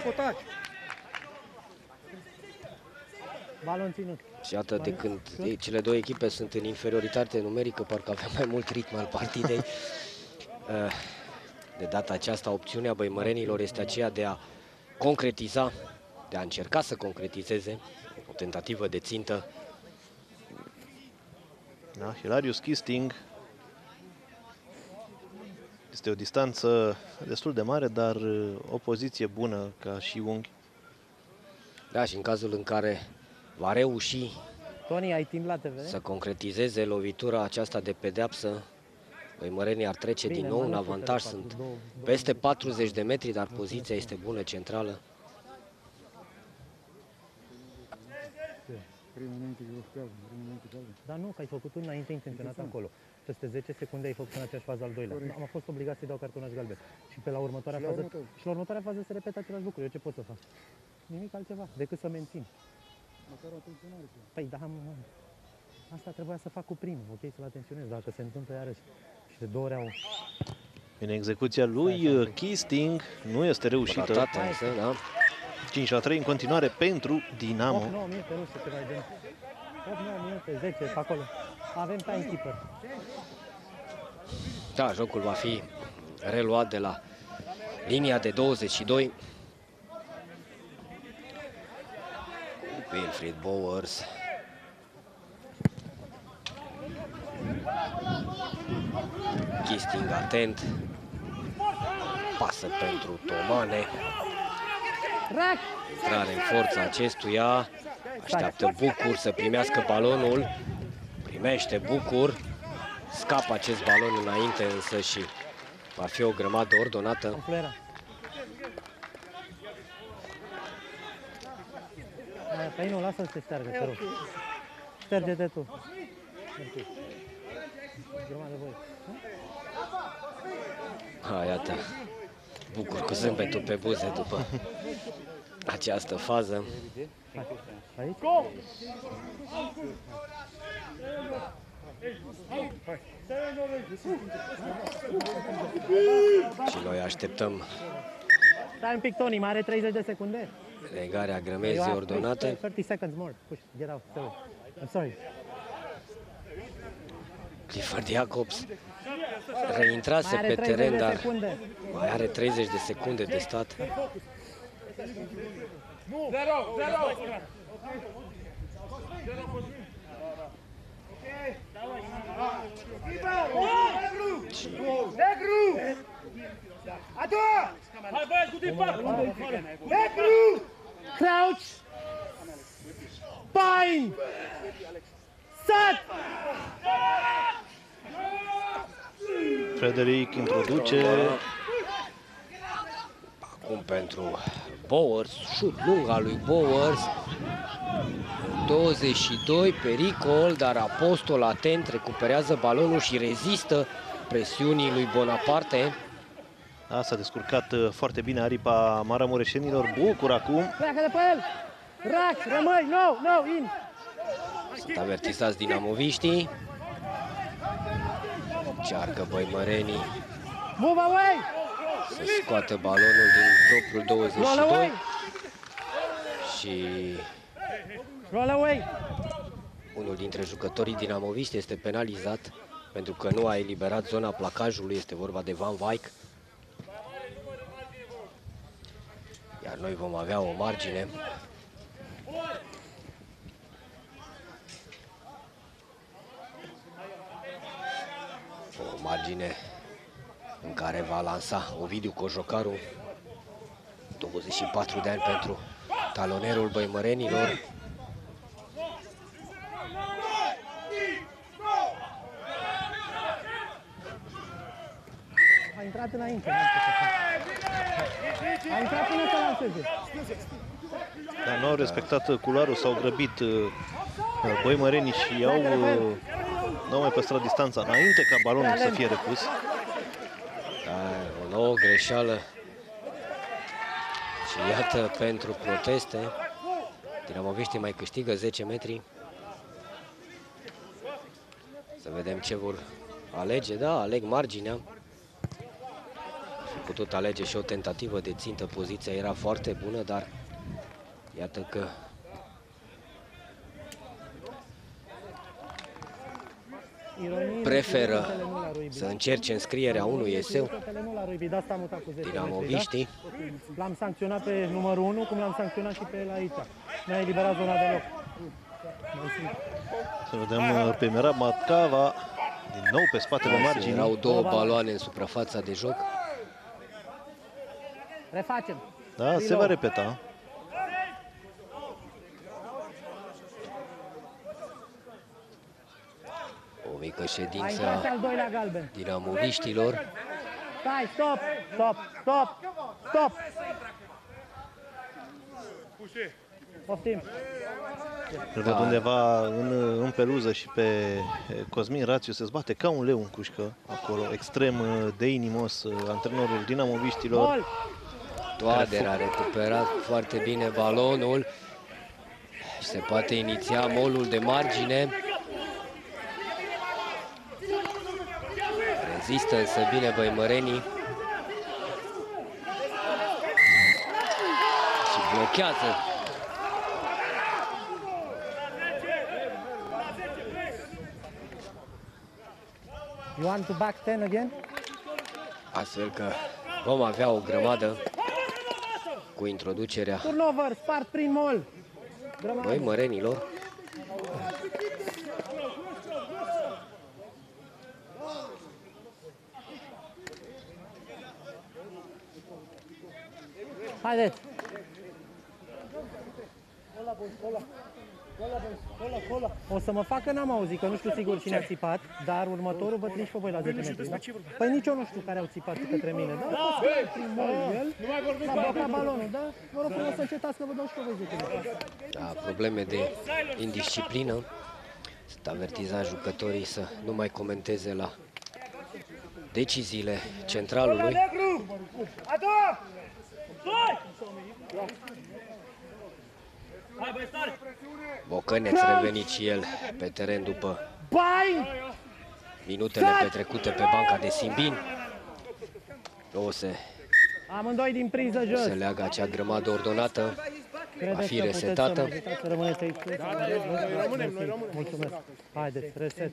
Balon ținut. Și iată, de când cele două echipe sunt în inferioritate numerică, parcă avem mai mult ritm al partidei. De data aceasta, opțiunea băimărenilor este aceea de a concretiza, de a încerca să concretizeze o tentativă de țintă. Da, Hilarius Kisting. Este o distanță destul de mare, dar o poziție bună ca și unghi. Da, și în cazul în care va reuși Tony, ai timp la TV? să concretizeze lovitura aceasta de pedeapsă, băimărenii ar trece din nou în avantaj. Sunt peste 40 de metri, dar poziția este bună, centrală. Da, nu, că ai făcut înainte intenționat acolo. Peste 10 secunde ai făcut în aceeași fază al doilea. Am fost obligat să-i dau cartonaș galben. Și pe la următoarea fază, și la următoarea fază se repetă același lucru. Eu ce pot să fac? Nimic altceva decât să mențin. Păi da, asta trebuia să fac cu primul, ok, să-l atenționez. Dacă se întâmplă iarăși și de 2 ori au... În execuția lui Kisting nu este reușită. Ratată, însă, da. 5-3 în continuare pentru Dinamo. 8-9 minute, nu știu ceva de 8-9 minute, 10 pe acolo. Avem timekeeper. Da, jocul va fi reluat de la linia de 22. Wilfried Bowers. Kisting atent. Pasă pentru Tomane. Intrare în forța acestuia. Așteaptă Bucur să primească balonul. Primește Bucur. Scapă acest balon înainte, însă, și va fi o grămadă ordonată. Păi nu, lasă-l să șteargă, te rog. Șterge-te tu. Grămadă voi. Iată, Bucur cu zâmbetul pe buze după această fază. Aici? Și noi așteptăm Stai un pic, Tony, mai are 30 de secunde. legarea grămezii ordonate. 30 seconds more. Push, get out. Sorry. I'm sorry. Clifford Jacobs reintrase pe teren, dar mai are 30 de secunde de stat. Crouch! Bind! Set! Frederic introduce. Acum pentru Bowers, șut lung al lui Bowers. 22, pericol, dar Apostol atent, recuperează balonul și rezistă presiunii lui Bonaparte. Da, s-a descurcat foarte bine aripa maramureșenilor. Bucur acum. Pleacă de pe el! Rax, rămâi! No, in! Sunt avertizați dinamoviștii. Încearcă băimărenii Move away! să scoată balonul din propriul 22. Și Roll away! unul dintre jucătorii dinamoviști este penalizat pentru că nu a eliberat zona placajului, este vorba de Van Wyck. Iar noi vom avea o margine. O margine în care va lansa Ovidiu Cojocaru, 24 de ani pentru talonerul băimărenilor. A intrat înainte. A intrat până să lanseze. Dar nu au respectat culoarul, s-au grăbit băimărenii și n-au mai păstrat distanța înainte ca balonul să fie repus. O nouă greșeală. Și iată, pentru proteste, dinamoviștii mai câștigă 10 metri. Să vedem ce vor alege. Da, aleg marginea. Și putut alege și o tentativă de țintă. Poziția era foarte bună, dar iată că preferă să încerce înscrierea unui eseu dinamoviștii. L-am sancționat pe numărul 1, cum l-am sancționat și pe el aici. Ne-a eliberat zona deloc. Să vedem pe Merab Matcava, din nou pe spatele marginii. Erau două baloane în suprafața de joc. Refacem. Da, se va repeta. O mică ședință al doilea galben. dinamoviștilor. Stai, stop! Poftim. Îl văd undeva în peluză și pe Cosmin Rațiu se zbate ca un leu în cușcă acolo, extrem de inimos antrenorul dinamoviștilor. Toader a recuperat foarte bine balonul și se poate iniția molul de margine. Rezistă însă bine băimărenii și blochează. You want to back 10 again? Astfel că vom avea o grămadă cu introducerea Turnover, spart prin mol. băimărenilor. Haideți! O să mă fac că n-am auzit, că nu știu sigur cine a țipat, dar următorul vă trimiți pe voi la 10 metri, da? Păi nici eu nu știu care au țipat către mine, da? El s-a blocat balonul, da? Vă rog frumos să încetați că vă dau și pe voi 10 metri. Da, probleme de indisciplină. Sunt avertizați jucătorii să nu mai comenteze la deciziile centralului. Bocăneț revenit și el pe teren după minutele petrecute pe banca de Simbin. O să Amândoi din priză jos. se leagă acea grămadă ordonată. Va fi resetată. Să rămâneți aici. Mulțumesc. Haideți, reset.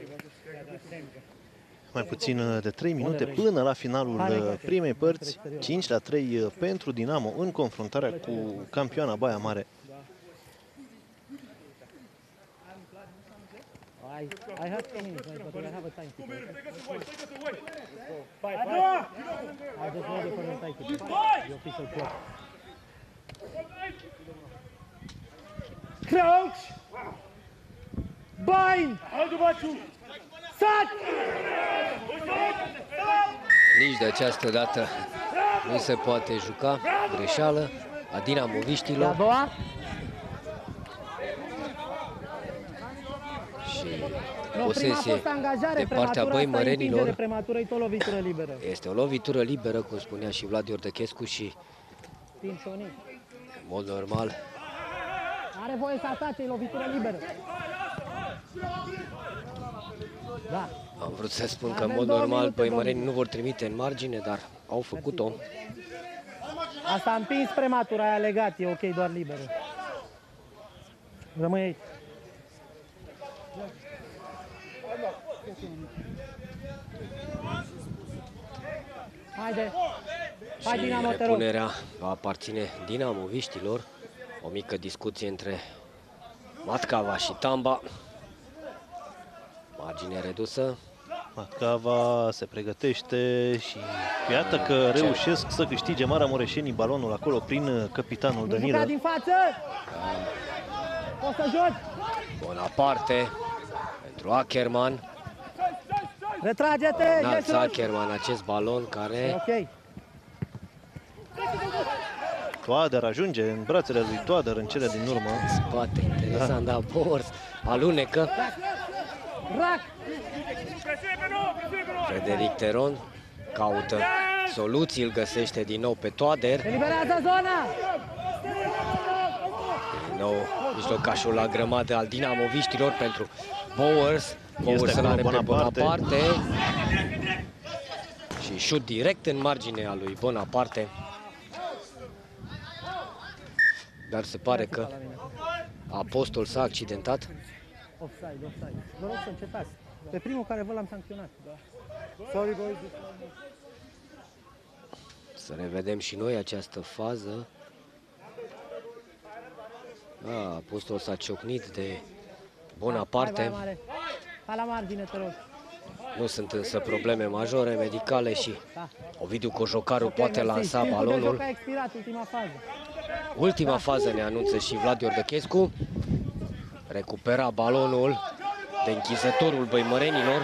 Mai puțin de 3 minute până la finalul primei părți. 5-3 pentru Dinamo în confruntarea cu campioana Baia Mare. I have 10 minutes, but I have a time. I just waited for the time. The official clock. Crouch! Bind! Sat! Nici de această dată nu se poate juca. Greșeală a dinamoviștilor. Și posesie de partea băimărenilor. Este o lovitură liberă, cum spunea și Vlad Iordăchescu, și în mod normal are voie să atace, lovitură liberă. Da. Am vrut să spun că în mod normal băimărenii nu vor trimite în margine, dar au făcut-o. Asta a împins prematur, aia legat, e ok, doar liberă. Rămâi aici. Haide! Hai, Dinamo, te rog! Repunerea va aparține dinamoviștilor. O mică discuție între Matcava și Tamba. Margine redusă. Matcava se pregătește și iată că reușesc să câștige Maramureșenii balonul acolo prin capitanul Danilă. Din față! Poți să joci! Bonaparte pentru Ackerman. Retrage-te! Înalță Ackerman acest balon care... Ok. Toader ajunge în brațele lui Toader în cele din urmă. Spate, interesant, da, Bowers alunecă. Rac! Frederic Teron caută soluții, îl găsește din nou pe Toader. Eliberează zona! Din nou mijlocașul la grămadă al dinamoviștilor pentru Bowers. Bowers îl are pe Bonaparte. Și șut direct în marginea lui Bonaparte. Dar se pare că Apostol s-a accidentat. Offside, offside. Vă rog să încetați. Pe primul care vă l-am sancționat. Sorry, boys. Să revedem și noi această fază. Apostol s-a ciocnit de Bonaparte. Hai la margine, te rog. Nu sunt însă probleme majore medicale și Ovidiu Cojocaru poate lansa balonul. Ultima fază ne anunță și Vlad Iordăchescu. Recupera balonul de închizătorul băimărenilor.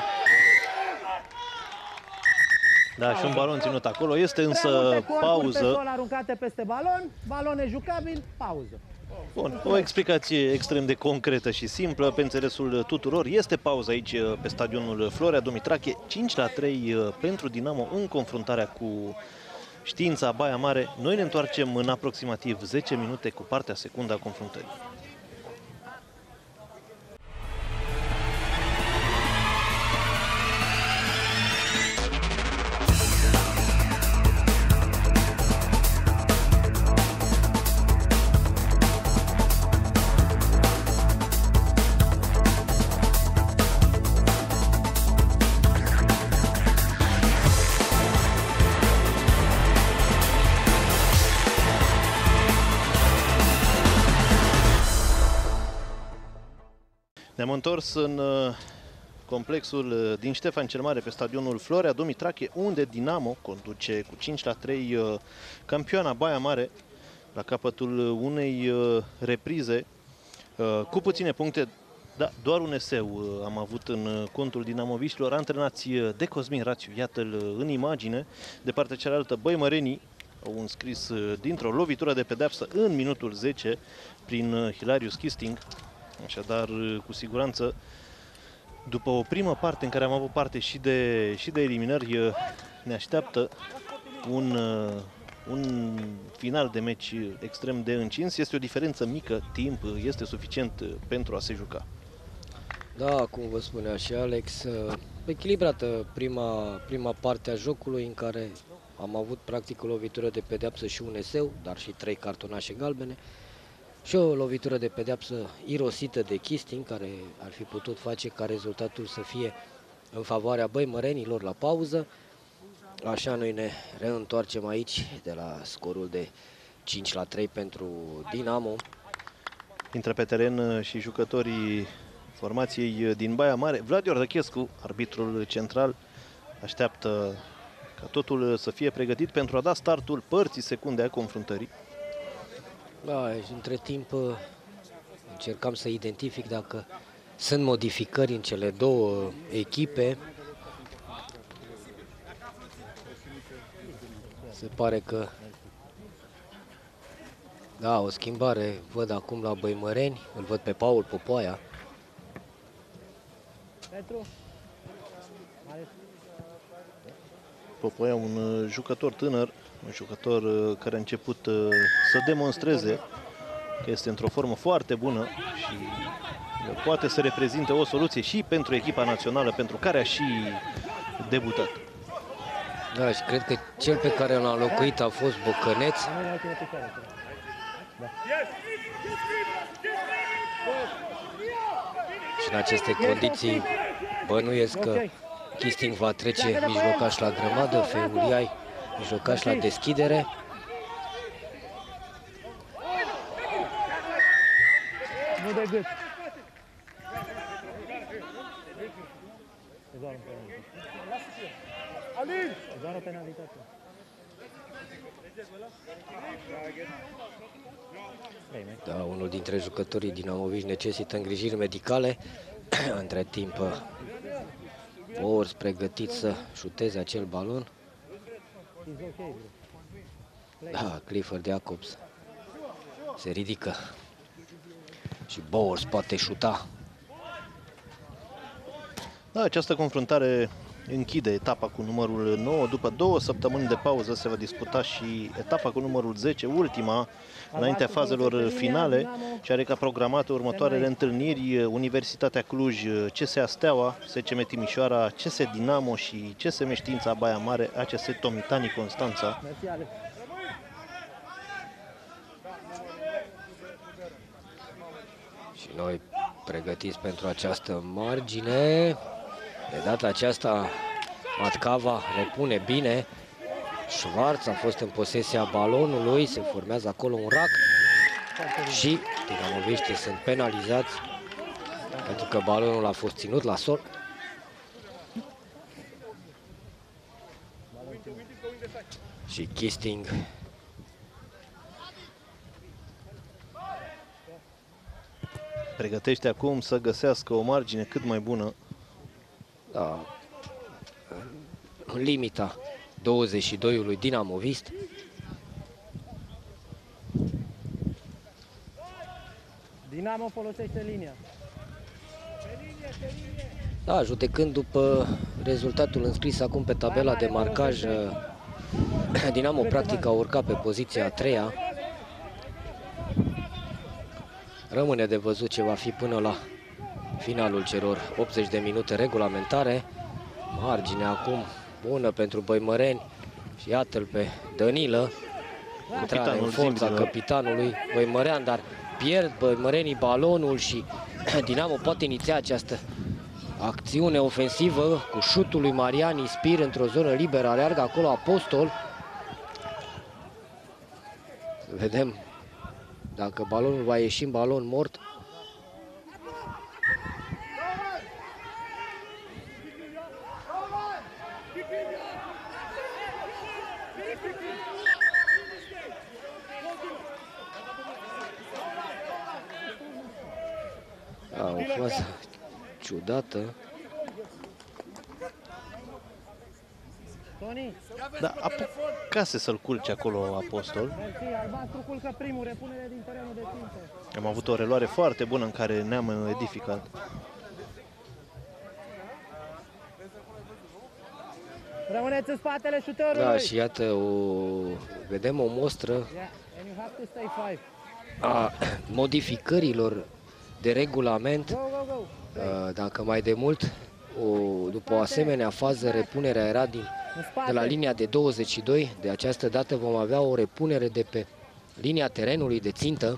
Da, și un balon ținut acolo. Este însă pauză. Aruncate peste balon, balon nejucabil, pauză. Bun, o explicație extrem de concretă și simplă pe înțelesul tuturor. Este pauză aici pe stadionul Florea Dumitrache, 5-3 pentru Dinamo în confruntarea cu Știința Baia Mare. Noi ne întoarcem în aproximativ 10 minute cu partea secundă a confruntării. Ne-am întors în complexul din Ștefan cel Mare pe stadionul Florea Dumitrache, unde Dinamo conduce cu 5-3 campioana Baia Mare la capătul unei reprize cu puține puncte. Da, doar un eseu am avut în contul dinamoviștilor, antrenați de Cosmin Rațiu, iată-l în imagine. De partea cealaltă, băimărenii au înscris dintr-o lovitură de pedeapsă în minutul 10 prin Hilarius Kisting. Așadar, cu siguranță, după o primă parte în care am avut parte și de eliminări, ne așteaptă un final de meci extrem de încins. Este o diferență mică, timp este suficient pentru a se juca. Da, cum vă spunea și Alex, echilibrată prima parte a jocului, în care am avut practic o lovitură de pedeapsă și un eseu, dar și 3 cartonașe galbene. Și o lovitură de pedeapsă irosită de Kisting, care ar fi putut face ca rezultatul să fie în favoarea băimărenilor la pauză. Așa noi ne reîntoarcem aici de la scorul de 5-3 pentru Dinamo. Intră pe teren și jucătorii formației din Baia Mare. Vlad Iordăchescu, arbitrul central, așteaptă ca totul să fie pregătit pentru a da startul părții secunde a confruntării. Da, între timp încercam să identific dacă sunt modificări în cele două echipe. Se pare că da, o schimbare văd acum la Băimăreni, îl văd pe Paul Popoaia. Popoaia, un jucător tânăr, un jucător care a început să demonstreze că este într-o formă foarte bună și poate să reprezinte o soluție și pentru echipa națională, pentru care a și debutat. Da, și cred că cel pe care l-a înlocuit a fost Bocăneț. Și în aceste condiții bănuiesc că Kisting va trece mijlocaș la grămadă, Feuliai mijlocaș la deschidere. Nu de gât. Doar o penalitate. Da, unul dintre jucătorii dinamoviști necesită îngrijiri medicale. Între timp, Bors pregătit să șuteze acel balon. Da, Clifford Jacobs se ridică și Bors poate șuta. Da, această confruntare închide etapa cu numărul 9. După 2 săptămâni de pauză se va disputa și etapa cu numărul 10, ultima, înaintea fazelor finale, și are ca programate următoarele întâlniri: Universitatea Cluj, CSA Steaua, SCM Timișoara, CS Dinamo și CSM Știința Baia Mare, ACS Tomitani Constanța. Și noi pregătiți pentru această margine. De data aceasta Matcava repune bine. Schwarz a fost în posesia balonului, se formează acolo un rac și dinamoviștii sunt penalizați pentru că balonul a fost ținut la sol. Și Kisting pregătește acum să găsească o margine cât mai bună. Da, în limita 22-ului dinamovist. Dinamo folosește linia. Da, judecând după rezultatul înscris acum pe tabela de marcaj, Dinamo practic a urcat pe poziția a 3-a. Rămâne de văzut ce va fi până la finalul celor 80 de minute regulamentare. Marginea acum bună pentru băimăreni și iată-l pe Dănilă. Intrare în forța capitanului băimărean, dar pierd băimărenii balonul și Dinamo poate iniția această acțiune ofensivă cu șutul lui Marian Ispir într-o zonă liberă. Aleargă acolo Apostol. Să vedem dacă balonul va ieși în balon mort. Da, o fază ciudată. Da, apucase să-l culce acolo Apostol. Albastru culcă primul, repunere din terenul de țintă. Am avut o reluare foarte bună în care ne-am edificat. Rămâneți în spatele șutorului. Da, și iată, vedem o mostră a modificărilor de regulament. Dacă mai de mult, după o asemenea fază, repunerea era de la linia de 22, de această dată vom avea o repunere de pe linia terenului de țintă.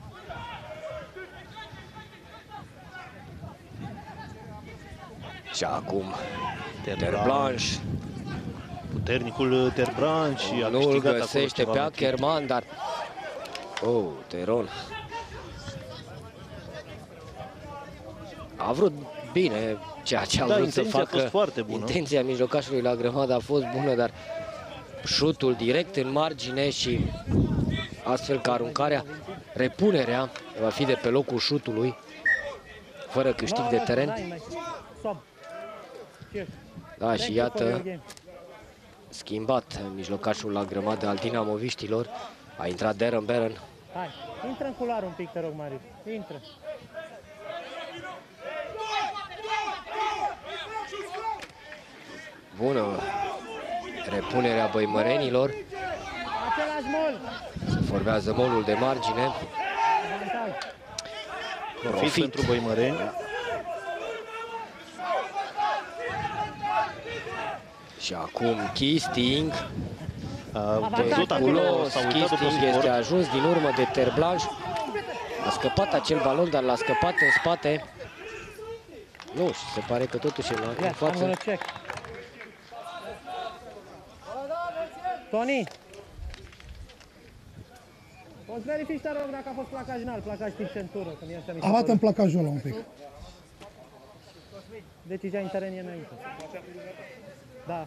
Și acum Terblanche. Puternicul Terblanche a nu îl găsește pe Ackerman, dar Teron A vrut bine ceea ce a vrut să facă. A fost foarte bună. Intenția mijlocașului la grămadă a fost bună, dar șutul direct în margine și astfel că aruncarea, repunerea va fi de pe locul șutului, fără câștig de teren. Da, și iată, schimbat mijlocașul la grămadă al dinamoviștilor. A intrat Darren Barron. Hai, intră în culoar un pic, te rog, Marius. Intră. Bună repunerea băimărenilor. Același mol. Se formează molul de margine. Profit pentru băimăreni. Și acum Keasting. A văzut acolo, s-a uitat după Keasting scor. este ajuns din urmă de Terblanche. A scăpat acel balon, dar l-a scăpat în spate. Nu, și se pare că totuși e în față. Tony, poți verifici, te rog, dacă a fost placaj înalt, placaj tip centură, că mie mi se Arată în placajul ăla un pic. Decizia în teren e înainte. Da.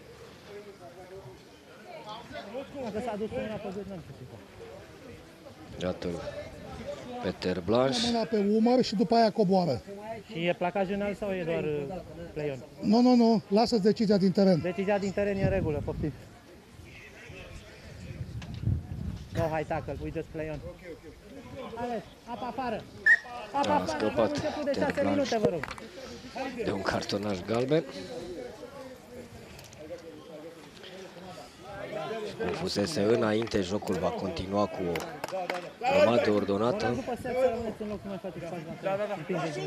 Dacă s-a dus până la pădure, n-am ce să fac. Iată pe Terblanche. Mâna pe umăr și după aia coboară. Și e placaj înalt sau e doar play-on? Nu, lasă-ți decizia din teren. Decizia din teren e în regulă, poftim. No high tackle, we just play on. Ales, apa afară. Apa afară, scăpat început de 6 Terblanche minute, vă rog. De un cartonaj galben. Cum fusese înainte, jocul va continua cu o grămadă ordonată. După set să rămâneți în loc, nu mai faceți faci la împingeți.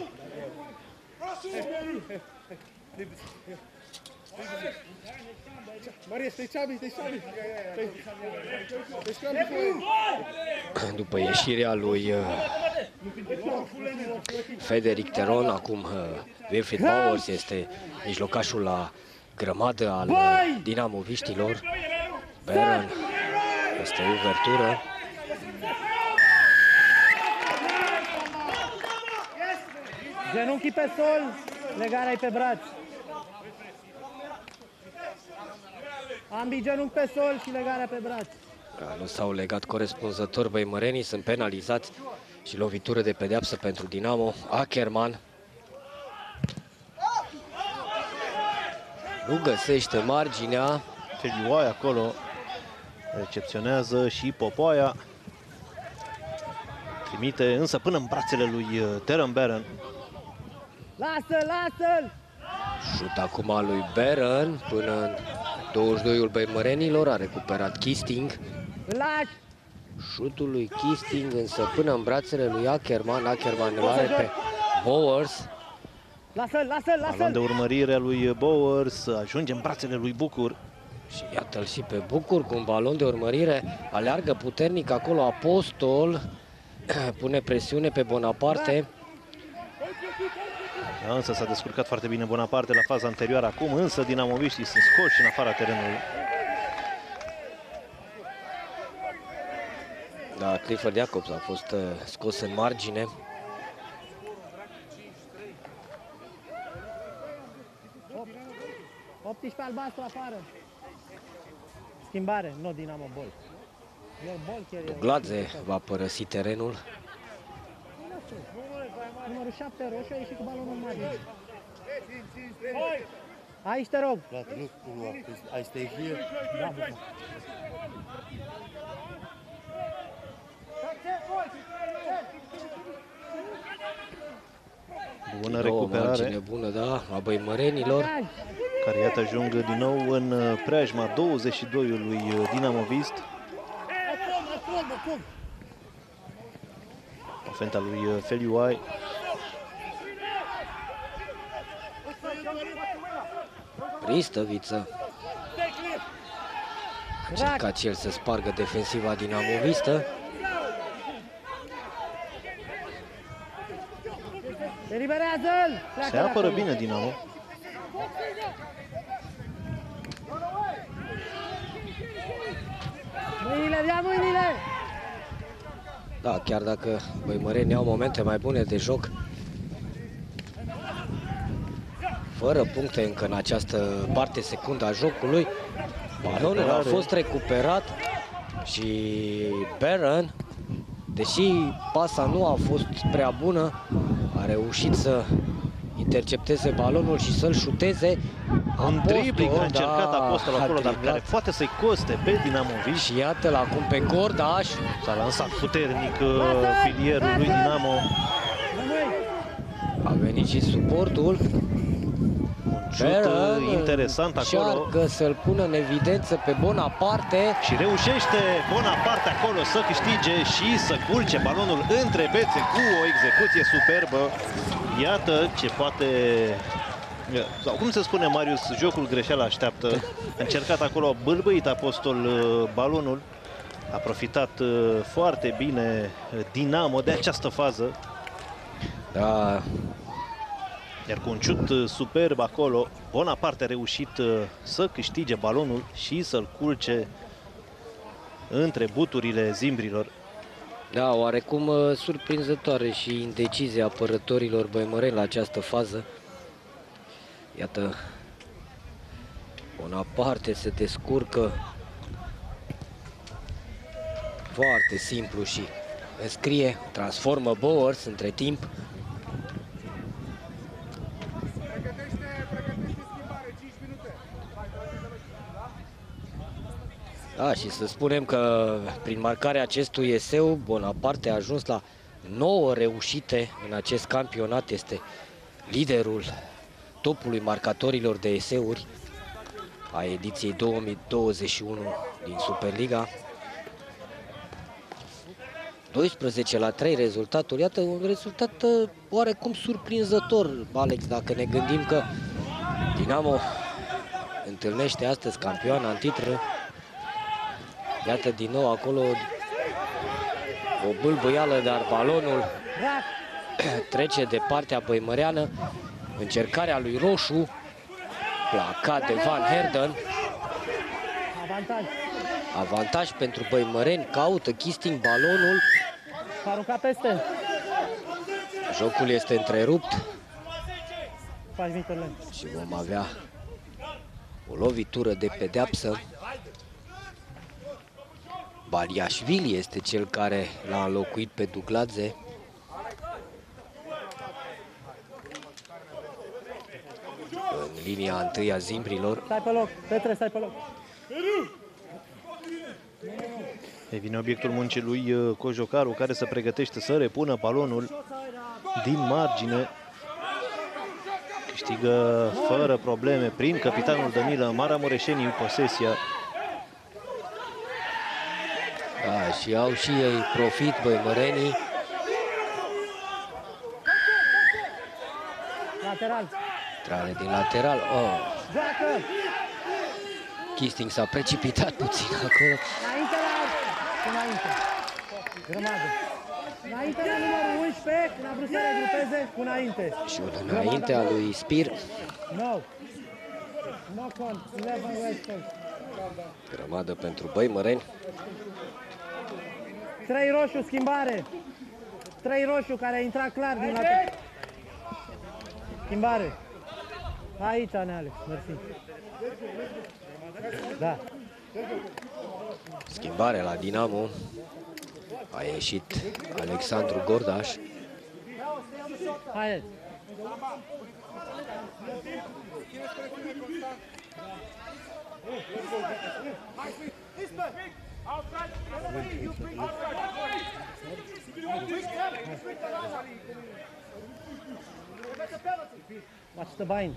După ieșirea lui Frederic Teron, acum Wilfried Bowers este mijlocașul la grămadă al dinamoviștilor. Barron este uvertură. Genunchii pe sol, legarea-i pe braț. Ambii genunchi pe sol și legarea pe braț. Nu s-au legat corespunzător băimărenii, sunt penalizați și lovitură de pedeapsă pentru Dinamo. Ackerman nu găsește marginea. Felioaia acolo recepționează și Popoaia. Trimite însă până în brațele lui Darren Barron. Lasă-l! Șut acum al lui Barron până în 22-ul băimărenilor. A recuperat Keasting. Lași! Șutul lui Keasting însă până în brațele lui Ackerman. Ackerman îl are pe Bowers. Lasă-l! Balon de urmărire a lui Bowers, ajunge în brațele lui Bucur. Și iată-l și pe Bucur cu un balon de urmărire. Aleargă puternic acolo Apostol. Pune presiune pe Bonaparte. Da, însă s-a descurcat foarte bine Bonaparte la faza anterioară. Acum însă dinamoviștii sunt scoși în afara terenului. Da, Clifford Jacobs a fost scos în margine. Optici pe albastru afară. Schimbare, nu Dinamo Bol. Gladze va părăsi terenul. Numărul 7 roșu a ieșit cu balonul în margine. Aici te rog. I stay here. Da, bun. Bună Două recuperare. margine bună, da, a băimărenilor. Care iată ajung din nou în preajma 22-ului dinamovist. Ofenta lui Feliuai. Pristăviță. Încerca cel să spargă defensiva dinamovistă. Eliberează-l! Se apără bine Dinamo. Mâinile, ia mâinile! Da, chiar dacă băimărenii au momente mai bune de joc, fără puncte încă în această parte secundă a jocului. Balonul a fost recuperat și Baron, deși pasa nu a fost prea bună, a reușit să intercepteze balonul și să-l șuteze. Un dribbling a încercat da, Apostol acolo, dar care poate să-i coste pe Dinamovic. Și iată-l acum pe Gordaș. S-a lansat puternic filierul lui Dinamo. A venit și suportul. Șut interesant acolo. Încearcă să-l pună în evidență pe Bonaparte. Și reușește Bonaparte acolo să câștige și să culce balonul între bețe cu o execuție superbă. Iată ce poate... Sau cum se spune, Marius, jocul greșeală așteaptă. A încercat acolo, a bâlbâit Apostol balonul. A profitat foarte bine Dinamo de această fază. Da. Iar cu un șut superb acolo, Bonaparte a reușit să câștige balonul și să-l culce între buturile zimbrilor. Da, oarecum surprinzătoare și indecizia apărătorilor băimăreni la această fază. Iată, Bonaparte se descurcă foarte simplu și înscrie, transformă Bowers între timp. Da, și să spunem că prin marcarea acestui eseu, Bonaparte a ajuns la 9 reușite în acest campionat. Este liderul topului marcatorilor de eseuri a ediției 2021 din Superliga. 12-3 rezultatul. Iată, un rezultat oarecum surprinzător, Alex, dacă ne gândim că Dinamo întâlnește astăzi campioana în titră. Iată din nou acolo o bâlbâială, dar balonul trece de partea băimăreană. Încercarea lui Roșu, placat de Van Herden. Avantaj pentru băimăreni, caută Kisting balonul. S-a aruncat peste. Jocul este întrerupt. Faci Mitterle. Și vom avea o lovitură de pedeapsă. Baliașvili este cel care l-a înlocuit pe Dugladze. În linia întâi a zimbrilor. Stai pe loc, Petre, stai pe loc. E vine obiectul muncii lui Cojocaru, care se pregătește să repună balonul din margine. Câștigă fără probleme prin capitanul Danilă Maramureșeniu posesia. Da, și au și ei profit băimărenii. Lateral. Trare din lateral. Oh. Joacă! Kisting s-a precipitat puțin acolo. Înainte la... Înainte. Grămadă. Înainte la numărul 11, când a vrut să regrupeze, înainte. Și înaintea lui Spir. No. No con, 11 Western. Grămadă pentru băimăreni. 3 roșu, schimbare. 3 roșu care a intrat clar din lateral. Schimbare. Aici, Alex, mersi. Da. Schimbare la Dinamo. A ieșit Alexandru Gordaș. Haideți. Watch the bind.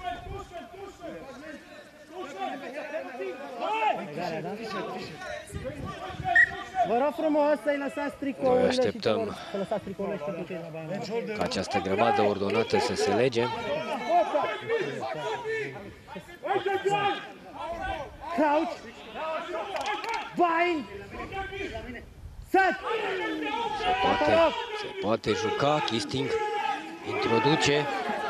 Vă rog frumos să-i lăsați tricourile. Noi așteptăm să lăsați tricourile și pentru cei la baie. ca această grămadă ordonată să se lege. Crouch. Bind. Set. Se poate juca. Kisting introduce.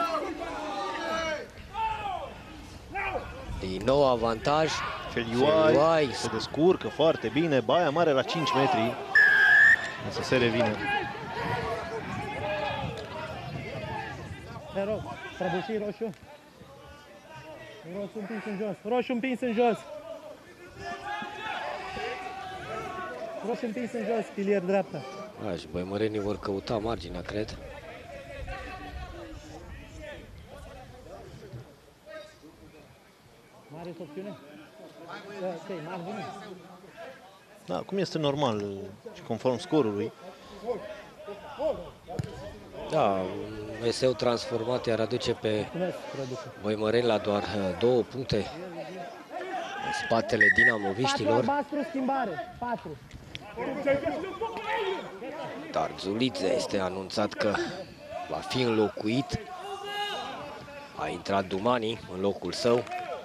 Din nou avantaj. Feliuai se descurcă foarte bine. Baia Mare la 5 metri. Însă se revine. Te rog, prăbușii roșu. Roșu împins în jos. Roșu împins în jos. Roșu împins în jos, pilier dreapta. Da, și băimărenii vor căuta marginea, cred. Mare opțiune? Ok, margine. Da, cum este normal și conform scorului. Da, eseu transformat iar aduce pe Voimăreni la doar 2 puncte în spatele dinamoviștilor. 4 albastru, schimbare. 4. Dar Zulițe este anunțat că va fi înlocuit. A intrat Dumani în locul său.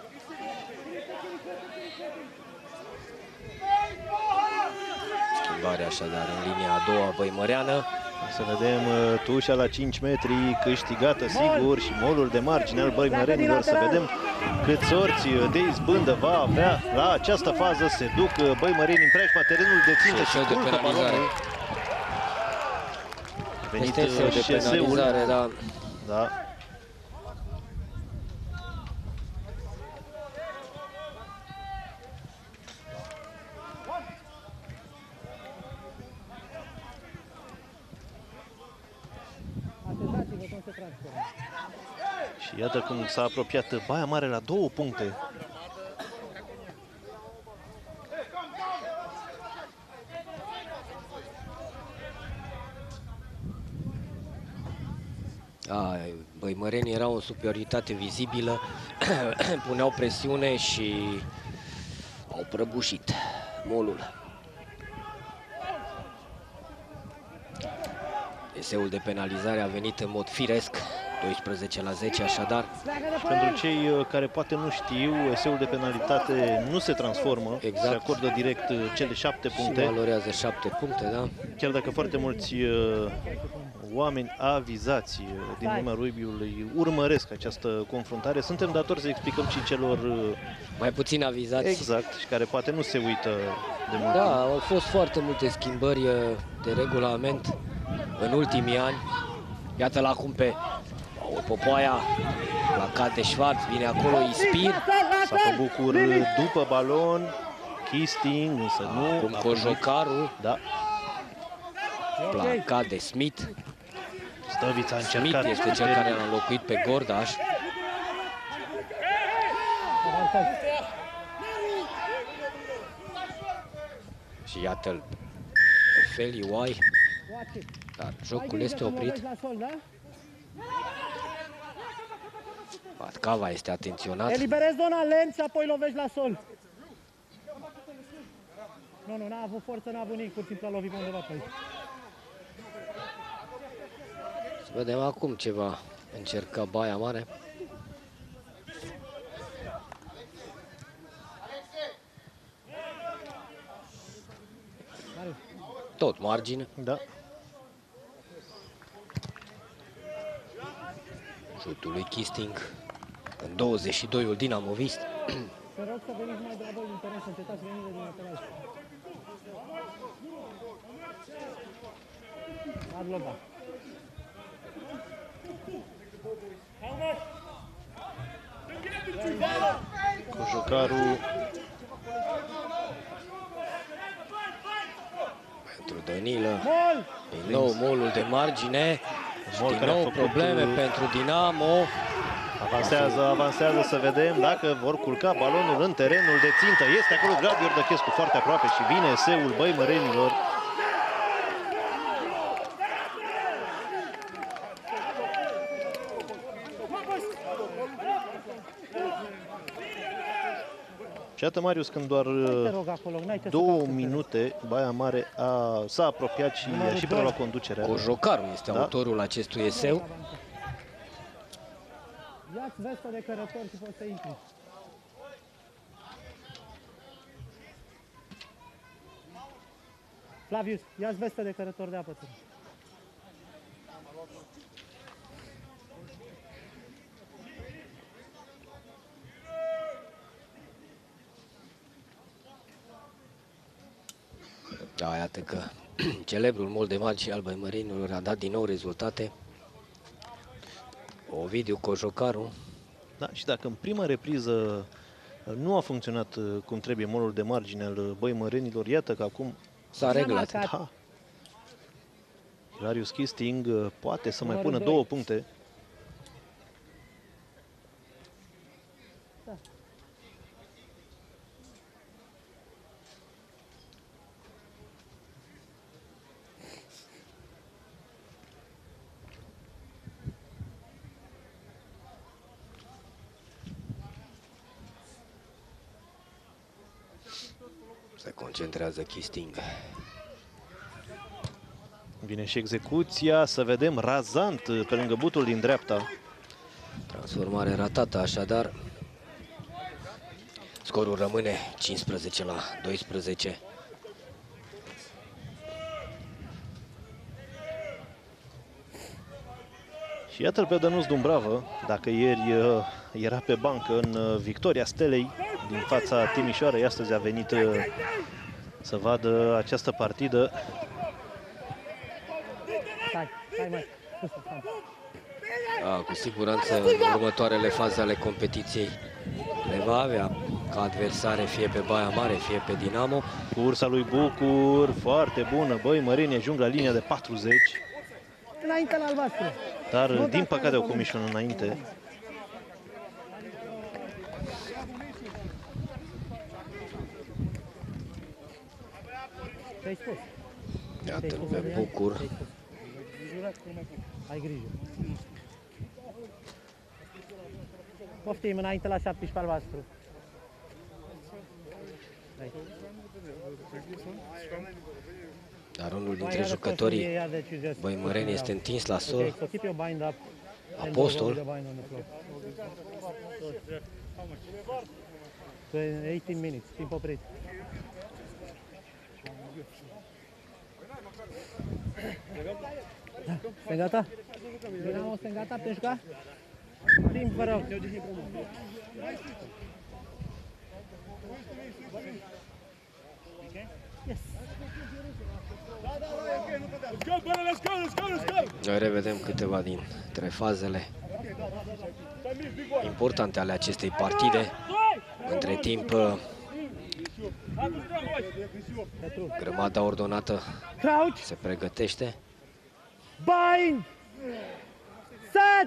Schimbare așadar în linia a doua văimăreană. Să vedem tușa la 5 metri câștigată sigur și molul de margine al băimărenilor. Să vedem cât sorți de izbândă va avea la această fază. Se duc băimărenii în preajma terenul de țintă și culcă balonul. Este de penalizare, da. Da. Și iată cum s-a apropiat Baia Mare la 2 puncte. Băimărenii erau în superioritate vizibilă, puneau presiune și au prăbușit molul. Eseul de penalizare a venit în mod firesc, 12-10 așadar. Și pentru cei care poate nu știu, eseul de penalitate nu se transformă, exact. Se acordă direct cele 7 puncte. Și valorează 7 puncte, da? Chiar dacă foarte mulți oameni avizați din lumea rugby-ului urmăresc această confruntare, suntem datori să explicăm și celor mai puțin avizați. Exact, și care poate nu se uită de mult. Da, au fost foarte multe schimbări de regulament în ultimii ani. Iată-l acum pe Popoaia, placat de Schwarz, vine acolo Ispir. S-a făcut Bucur după balon, Kisting, însă nu. Cum Cojocaru, da. Placat de Smith. Stăvița a încercat. Smith este cel care l-a înlocuit pe Gordaș. Și iată-l pe Feli Uai. Dar jocul este oprit. Batcava este atenționat. Eliberezi zona lent și apoi lovești la sol. Nu, n-a avut forță, n-a avut nimic, pur și simplu a lovit pe undeva pe aici. Să vedem acum ce va încerca Baia Mare. Tot margine. Da. Șutul lui Kisting în 22-ul dinamovist. Te rog să veniți mai de la voi din teren, să încetați venirile din lateral. Adloba. Cojocaru. Pentru Danilă. Din nou molul de margine. Din nou probleme pentru Dinamo. Avansează să vedem dacă vor culca balonul în terenul de țintă. Este acolo Gabi Ordăchescu foarte aproape și vine eseul băimărenilor. Și iată, Marius, când doar 2 minute Baia Mare s-a apropiat și până la conducerea. Cojocaru este autorul acestui eseu. Ia-ți vestă de cărător și poți să intri. Flavius, ia-ți vestă de cărător de apă. Da, iată că celebrul mol de margine al băimărenilor a dat din nou rezultate. Ovidiu Cojocaru Da, și dacă în prima repriză nu a funcționat cum trebuie molul de margine al băimărenilor, iată că acum s-a reglat. Da. Hilarius Kisting poate să mai pună 2 puncte. Se concentrează Kisting. Vine și execuția, să vedem, razant pe lângă butul din dreapta. Transformare ratată, așadar. Scorul rămâne 15-12. Și iată-l pe Dănuț Dumbravă, dacă ieri era pe bancă în victoria Stelei din fața Timișoarei, astăzi a venit să vadă această partidă. Da, cu siguranță în următoarele faze ale competiției le va avea ca adversare fie pe Baia Mare, fie pe Dinamo. Cursa lui Bucur, foarte bună, băimărenii ajung la linia de 40. Înainte la albastru. Dar din păcate au comis un înainte. Ce-ai spus? Iată-l pe Bucur. Ai grijă. Poftim înainte la 17 albastru. Dar unul dintre jucătorii băimăreni este întins la sol. Apostol. 18 minutes, timp oprit. Suntem gata? Dinamo, suntem gata? Putem juca? Timp, vă rog. Yes. Noi revedem câteva dintre fazele importante ale acestei partide. Între timp, grămada ordonată se pregătește. Bind! Set!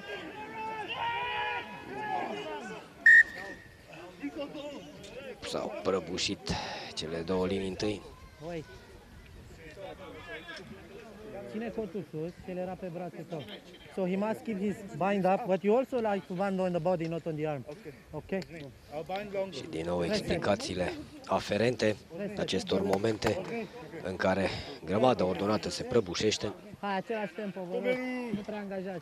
S-au prăbușit cele două linii întâi. Wait. Ține cotul sus, și el era pe brațul tău. So he must keep his bind up, but you also like to bind on the body, not on the arm. Okay? Și din nou explicațiile aferente acestor momente în care grămada ordonată se prăbușește. Hai, același tempo, vă rog. Nu prea angajați.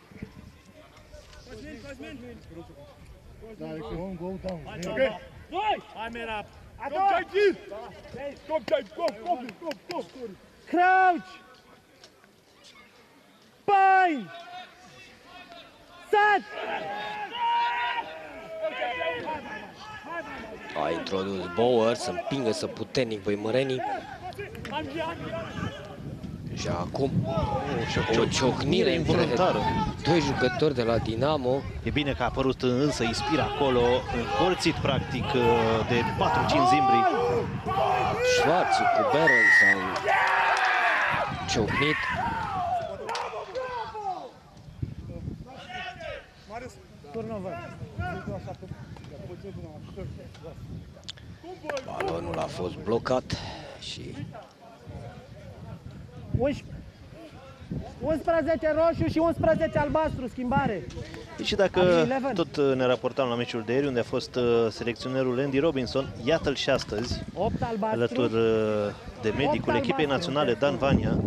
Crouch! Bind! Set! A introdus Bauer să împingă să puternic băimărenii. Și acum o ciocnire involuntară. Doi jucători de la Dinamo. E bine că a apărut însă Ispir acolo, încolțit practic de 4-5 zimbri. Schwarz cu Barron s-au ciocnit. Balonul a fost blocat și 11 roșu și 11 albastru, schimbare. Și dacă tot ne raportam la meciul de ieri, unde a fost selecționerul Andy Robinson, iată-l și astăzi, alături de medicul echipei naționale Dan Vania.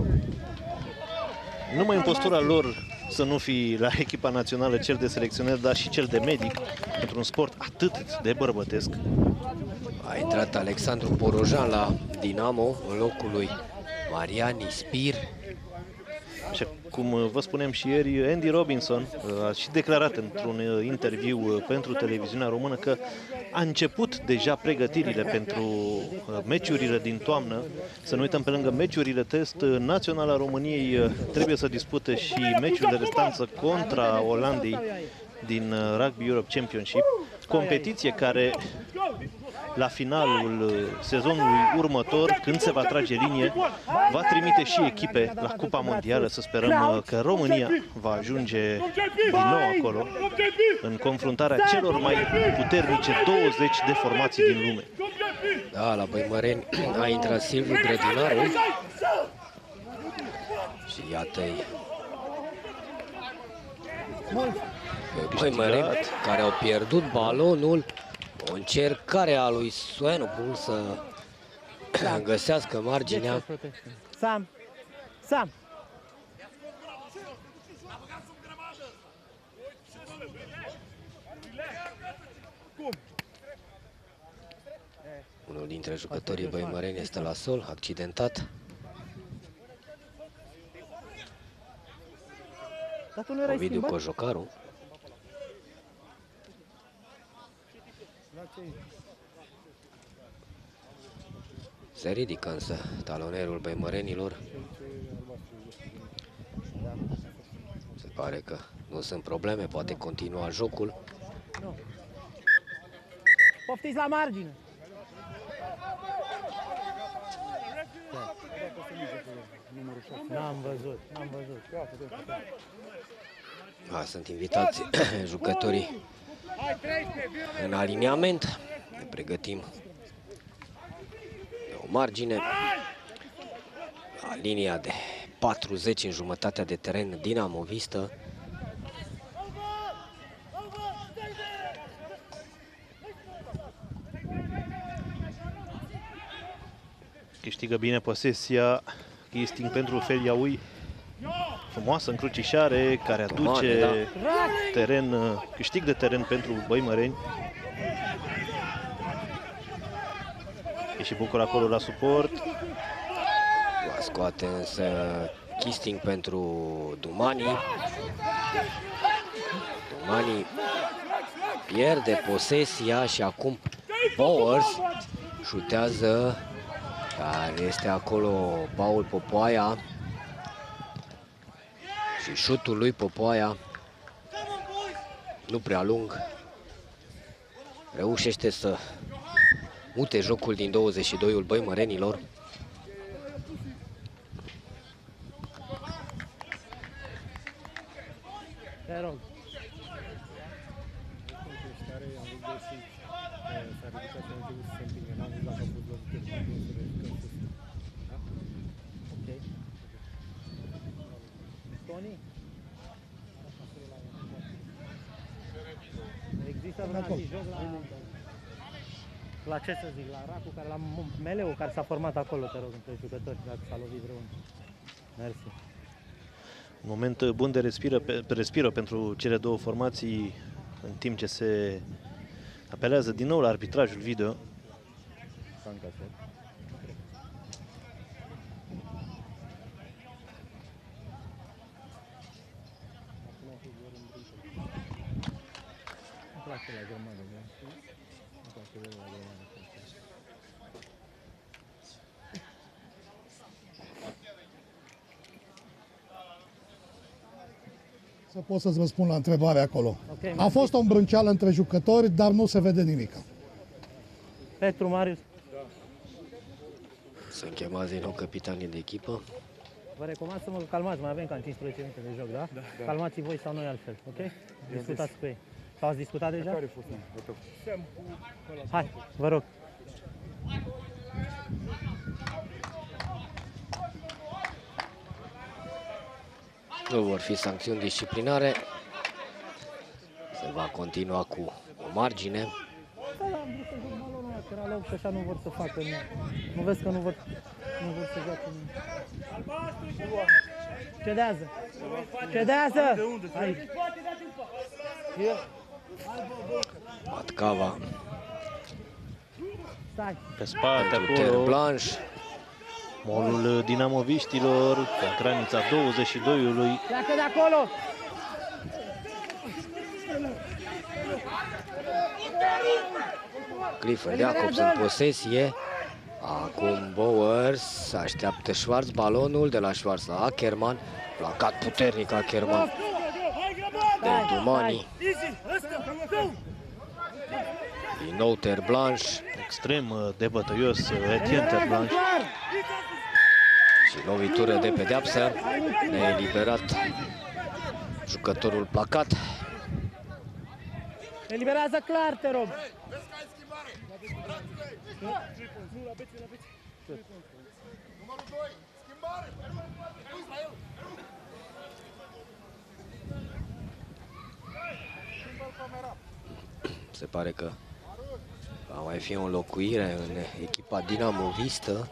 Numai în postura lor să nu fi la echipa națională cel de selecționer, dar și cel de medic, într-un sport atât de bărbătesc. A intrat Alexandru Porojan la Dinamo în locul lui Marian Ispir. Și cum vă spunem și ieri, Andy Robinson a și declarat într-un interviu pentru televiziunea română că a început deja pregătirile pentru meciurile din toamnă. Să nu uităm, pe lângă meciurile test, naționala României trebuie să dispute și meciul de restanță contra Olandei din Rugby Europe Championship, competiție care la finalul sezonului următor, când se va trage linie, va trimite și echipe la Cupa Mondială. Să sperăm că România va ajunge din nou acolo în confruntarea celor mai puternice 20 de formații din lume. Da, la Băimăreni a intrat Silviu Grădinaru și iată-i Băimăreni care au pierdut balonul. O încercare a lui Soianopul să găsească marginea. Sam! Sam! Unul dintre jucătorii băimăreni este la sol, accidentat. Ovidiu Cojocaru. Se ridică însă talonerul băimărenilor. Se pare că nu sunt probleme, poate continua jocul. Poftiți la margine! N-am văzut, n-am văzut. Sunt invitați jucătorii în aliniament. Ne pregătim de o margine. La linia de 40 în jumătatea de teren dinamovistă. Câștigă bine posesia Gisting pentru Feliaui. Frumoasă încrucișare care aduce teren, câștig de teren pentru băimăreni. E și Bucur acolo la suport. Va scoate însă Gisting pentru Dumani. Dumani pierde posesia și acum Bowers șutează. Dar este acolo Paul Popoaia și șutul lui Popoaia, nu prea lung, reușește să mute jocul din 22-ul băimărenilor. Te rog. Există vreun joc la ce să zic, la racul care, la meleul care s-a format acolo, te rog, între jucători, dacă s-a lovit vreunul. Mersi. Un moment bun de respiro pentru cele două formații în timp ce se apelează din nou la arbitrajul video. Să pot să-ți răspund la întrebare acolo. A fost o îmbrânceală între jucători, dar nu se vede nimic. Petru, Marius. Sunt chemați din nou capitanii de echipă. Vă recomand să mă calmați, mai avem cam 15 minute de joc, da? Calmați voi sau noi altfel, ok? Discutați cu ei. Sau ați discutat deja? Hai, vă rog. Nu vor fi sancțiuni disciplinare. Se va continua cu o margine. Da, am vrut să joc balonul ăla, că era loc și așa nu vor să facă. Nu vezi că nu vor să joace. Cedează! Cedează! Aici! Matcava pe spate Ter acolo. Blanche. Molul dinamoviștilor pe granița 22-ului. Pleacă de acolo! Clifford Jacobs în posesie. Acum Bowers așteaptă Schwarz balonul, de la Schwarz la Ackerman. Placat puternic Ackerman. de Dumani. Din nou Terblanche. Extrem de bătăios Etienne Terblanche. Și lovitură de pedeapsă. Ne-a eliberat jucătorul placat. Eliberează clar, te rog. Se pare că va mai fi o înlocuire în echipa dinamovistă.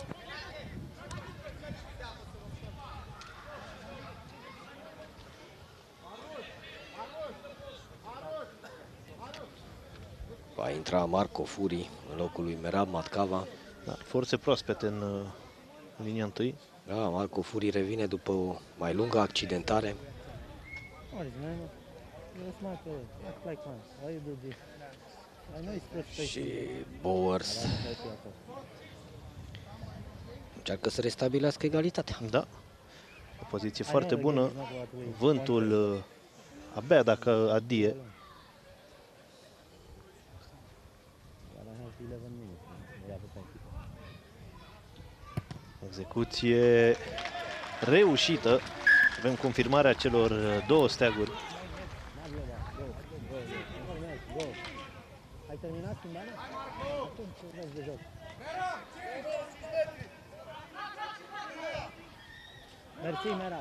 Va intra Marco Furi în locul lui Merab Matcava. Da, forțe proaspete în linia întâi. Da, Marco Furi revine după o mai lungă accidentare. Și Bowers încearcă să restabilească egalitatea. Da, o poziție foarte bună. Vântul abia dacă adie. Execuție reușită. Avem confirmarea celor două steaguri. Ai terminat schimbarea? Atunci urmezi de joc. Mersi, Merab.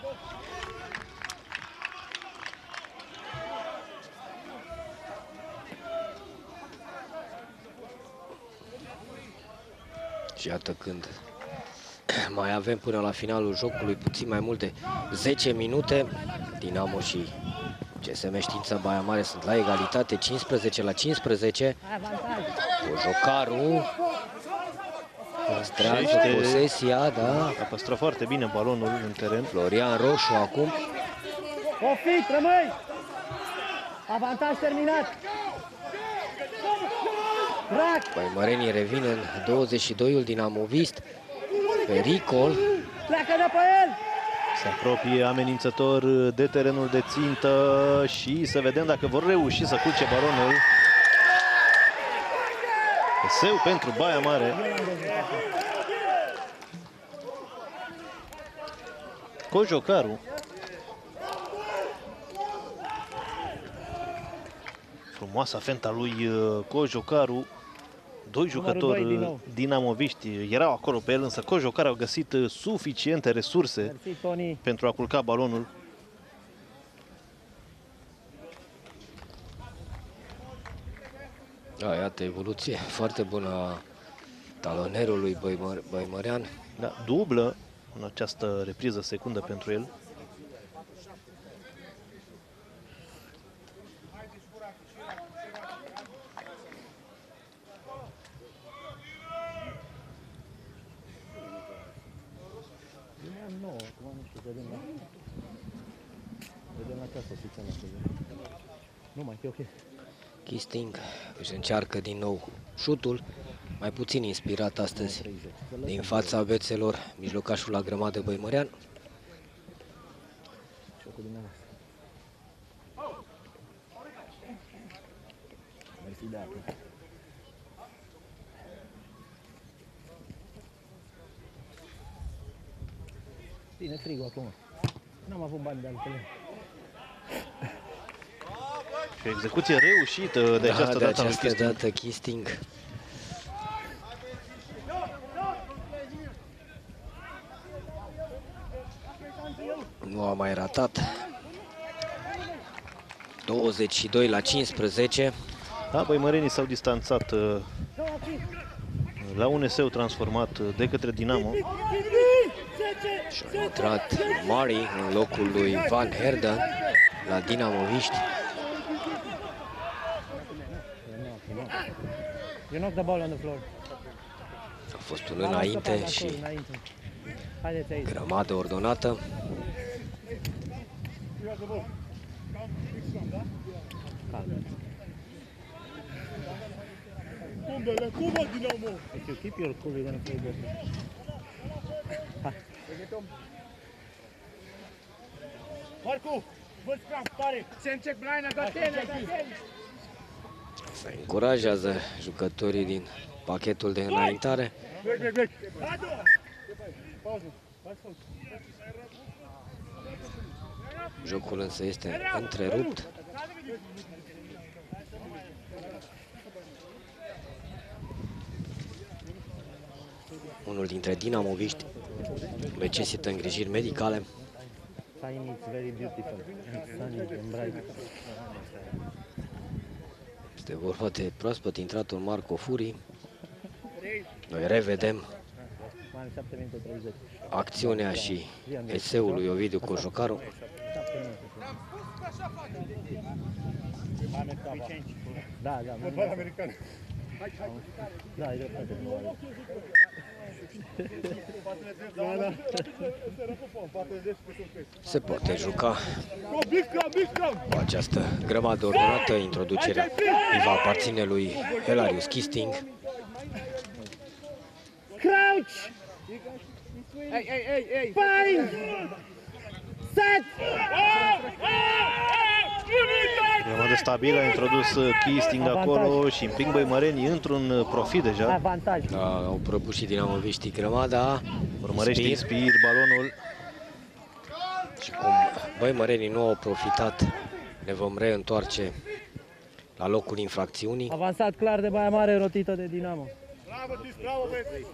Și iată când mai avem până la finalul jocului puțin mai mult de 10 minute, Dinamo și CSM Știința Baia Mare sunt la egalitate, 15-15. Cojocaru păstrează posesia, da. A păstrat foarte bine balonul în teren. Florian Roșu acum. Ofit, rămâi! Avantaj terminat! Băimărenii revin în 22-ul dinamovist. Pericol. Pleacă de pe el! Se apropie amenințător de terenul de țintă și să vedem dacă vor reuși să culce balonul. Eseu pentru Baia Mare. Cojocaru. Frumoasa fenta lui Cojocaru. Doi jucători dinamoviști erau acolo pe el, însă Cojocaru a găsit suficiente resurse pentru a culca balonul. Da, iată, evoluție foarte bună a talonerului băimărean. Da, dublă în această repriză secundă pentru el. Kisting își încearcă din nou șutul, mai puțin inspirat astăzi din fața bețelor, mijlocașul la grămadă băimărean. Bine, frigul acum. N-am avut bani de altele. Și o execuție reușită de această dată. De această dată Kisting. Nu a mai ratat. 22-15. Da, băimărenii s-au distanțat la un eseu transformat de către Dinamo. Și a intrat Mari în locul lui Van Herden la dinamoviști. You knock the ball on the floor. A fost un înainte și grămadă ordonată. If you keep your cool, you're gonna play good. Marco! Se încurajează jucătorii din pachetul de înaintare. Jocul însă este întrerupt. Unul dintre dinamoviști necesită îngrijiri medicale. Este vorba de proaspăt intratul Marco Furi. Noi revedem acțiunea și eseul lui Ovidiu Cojocaru. Da, da, e dreptate. Se poate juca cu această grămadă ordonată. Introducerea îi va aparține lui Hilarius Kisting. Crouch! Bind! Set! Grămadă stabilă, a introdus Kisting acolo și împing băimărenii într-un profit deja. Avantaj. Da, au prăbușit dinamoviștii grămada. Urmărește Inspir balonul. Și cum băimărenii nu au profitat, ne vom reîntoarce la locul infracțiunii. Avansat clar de Baia Mare, rotită de Dinamo. Bravo, Tis, bravo, băieți!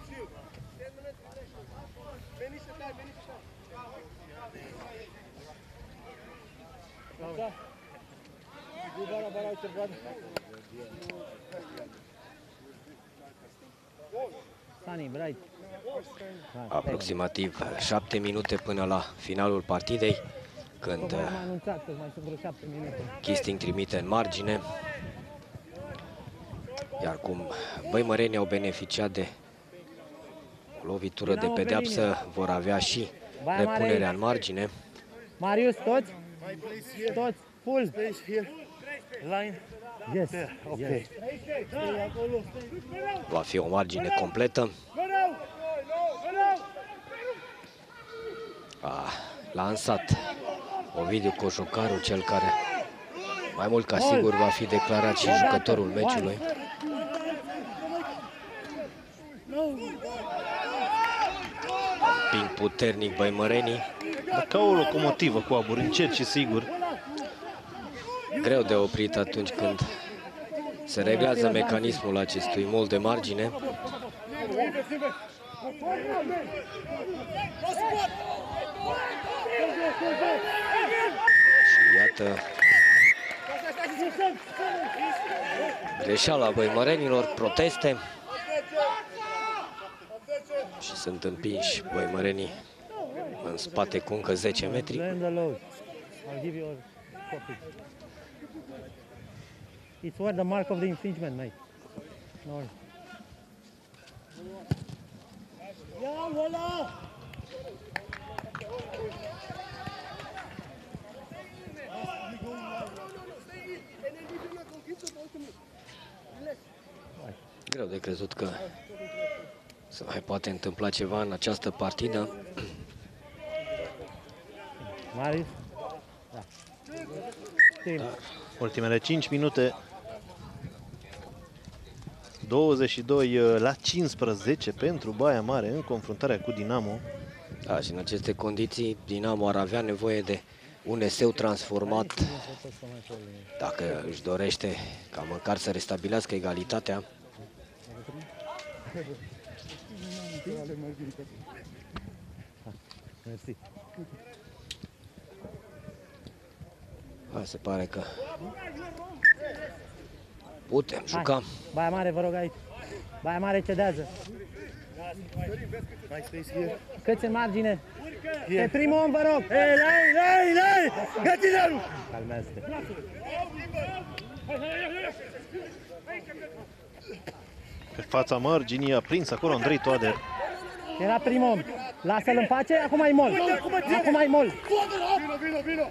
Sunny, bright. Aproximativ 7 minute până la finalul partidei, când Cum am anunțat că mai sunt vreo 7 minute. Kisting trimite în margine. Iar cum băimărenii au beneficiat de o lovitură de pedeapsă, vor avea și repunerea în margine. Marius, toți? Toți, full. Line. Yes, Ok. yes. Va fi o margine completă. A lansat Ovidiu Cojocaru, cel care mai mult ca sigur va fi declarat și jucătorul meciului. Ping puternic băimărenii. Ca o locomotivă cu abur, încet și sigur. Greu de oprit atunci când se reglează mecanismul acestui mol de margine. Și iată greșeala băimărenilor, proteste. Și sunt împinși băimărenii în spate cu încă 10 metri. It's worth the mark of the infringement, mate. No. Greu de crezut că se mai poate întâmpla ceva în această partidă. Marius? Da. Ultimele 5 minute. 22-15 pentru Baia Mare în confruntarea cu Dinamo. Da, și în aceste condiții Dinamo ar avea nevoie de un eseu transformat dacă își dorește ca măcar să restabilească egalitatea. Mersi. Se pare că putem juca. Baia Mare, vă rog aici. Baia Mare cedează. Câți în margine? Pe primul om, vă rog. Ei, gătinerul! Calmează-te. Pe fața marginii a prins acolo Andrei Toader. Era primul om. Lasă-l în pace, acum ai mol. Acum ai mol. Vino!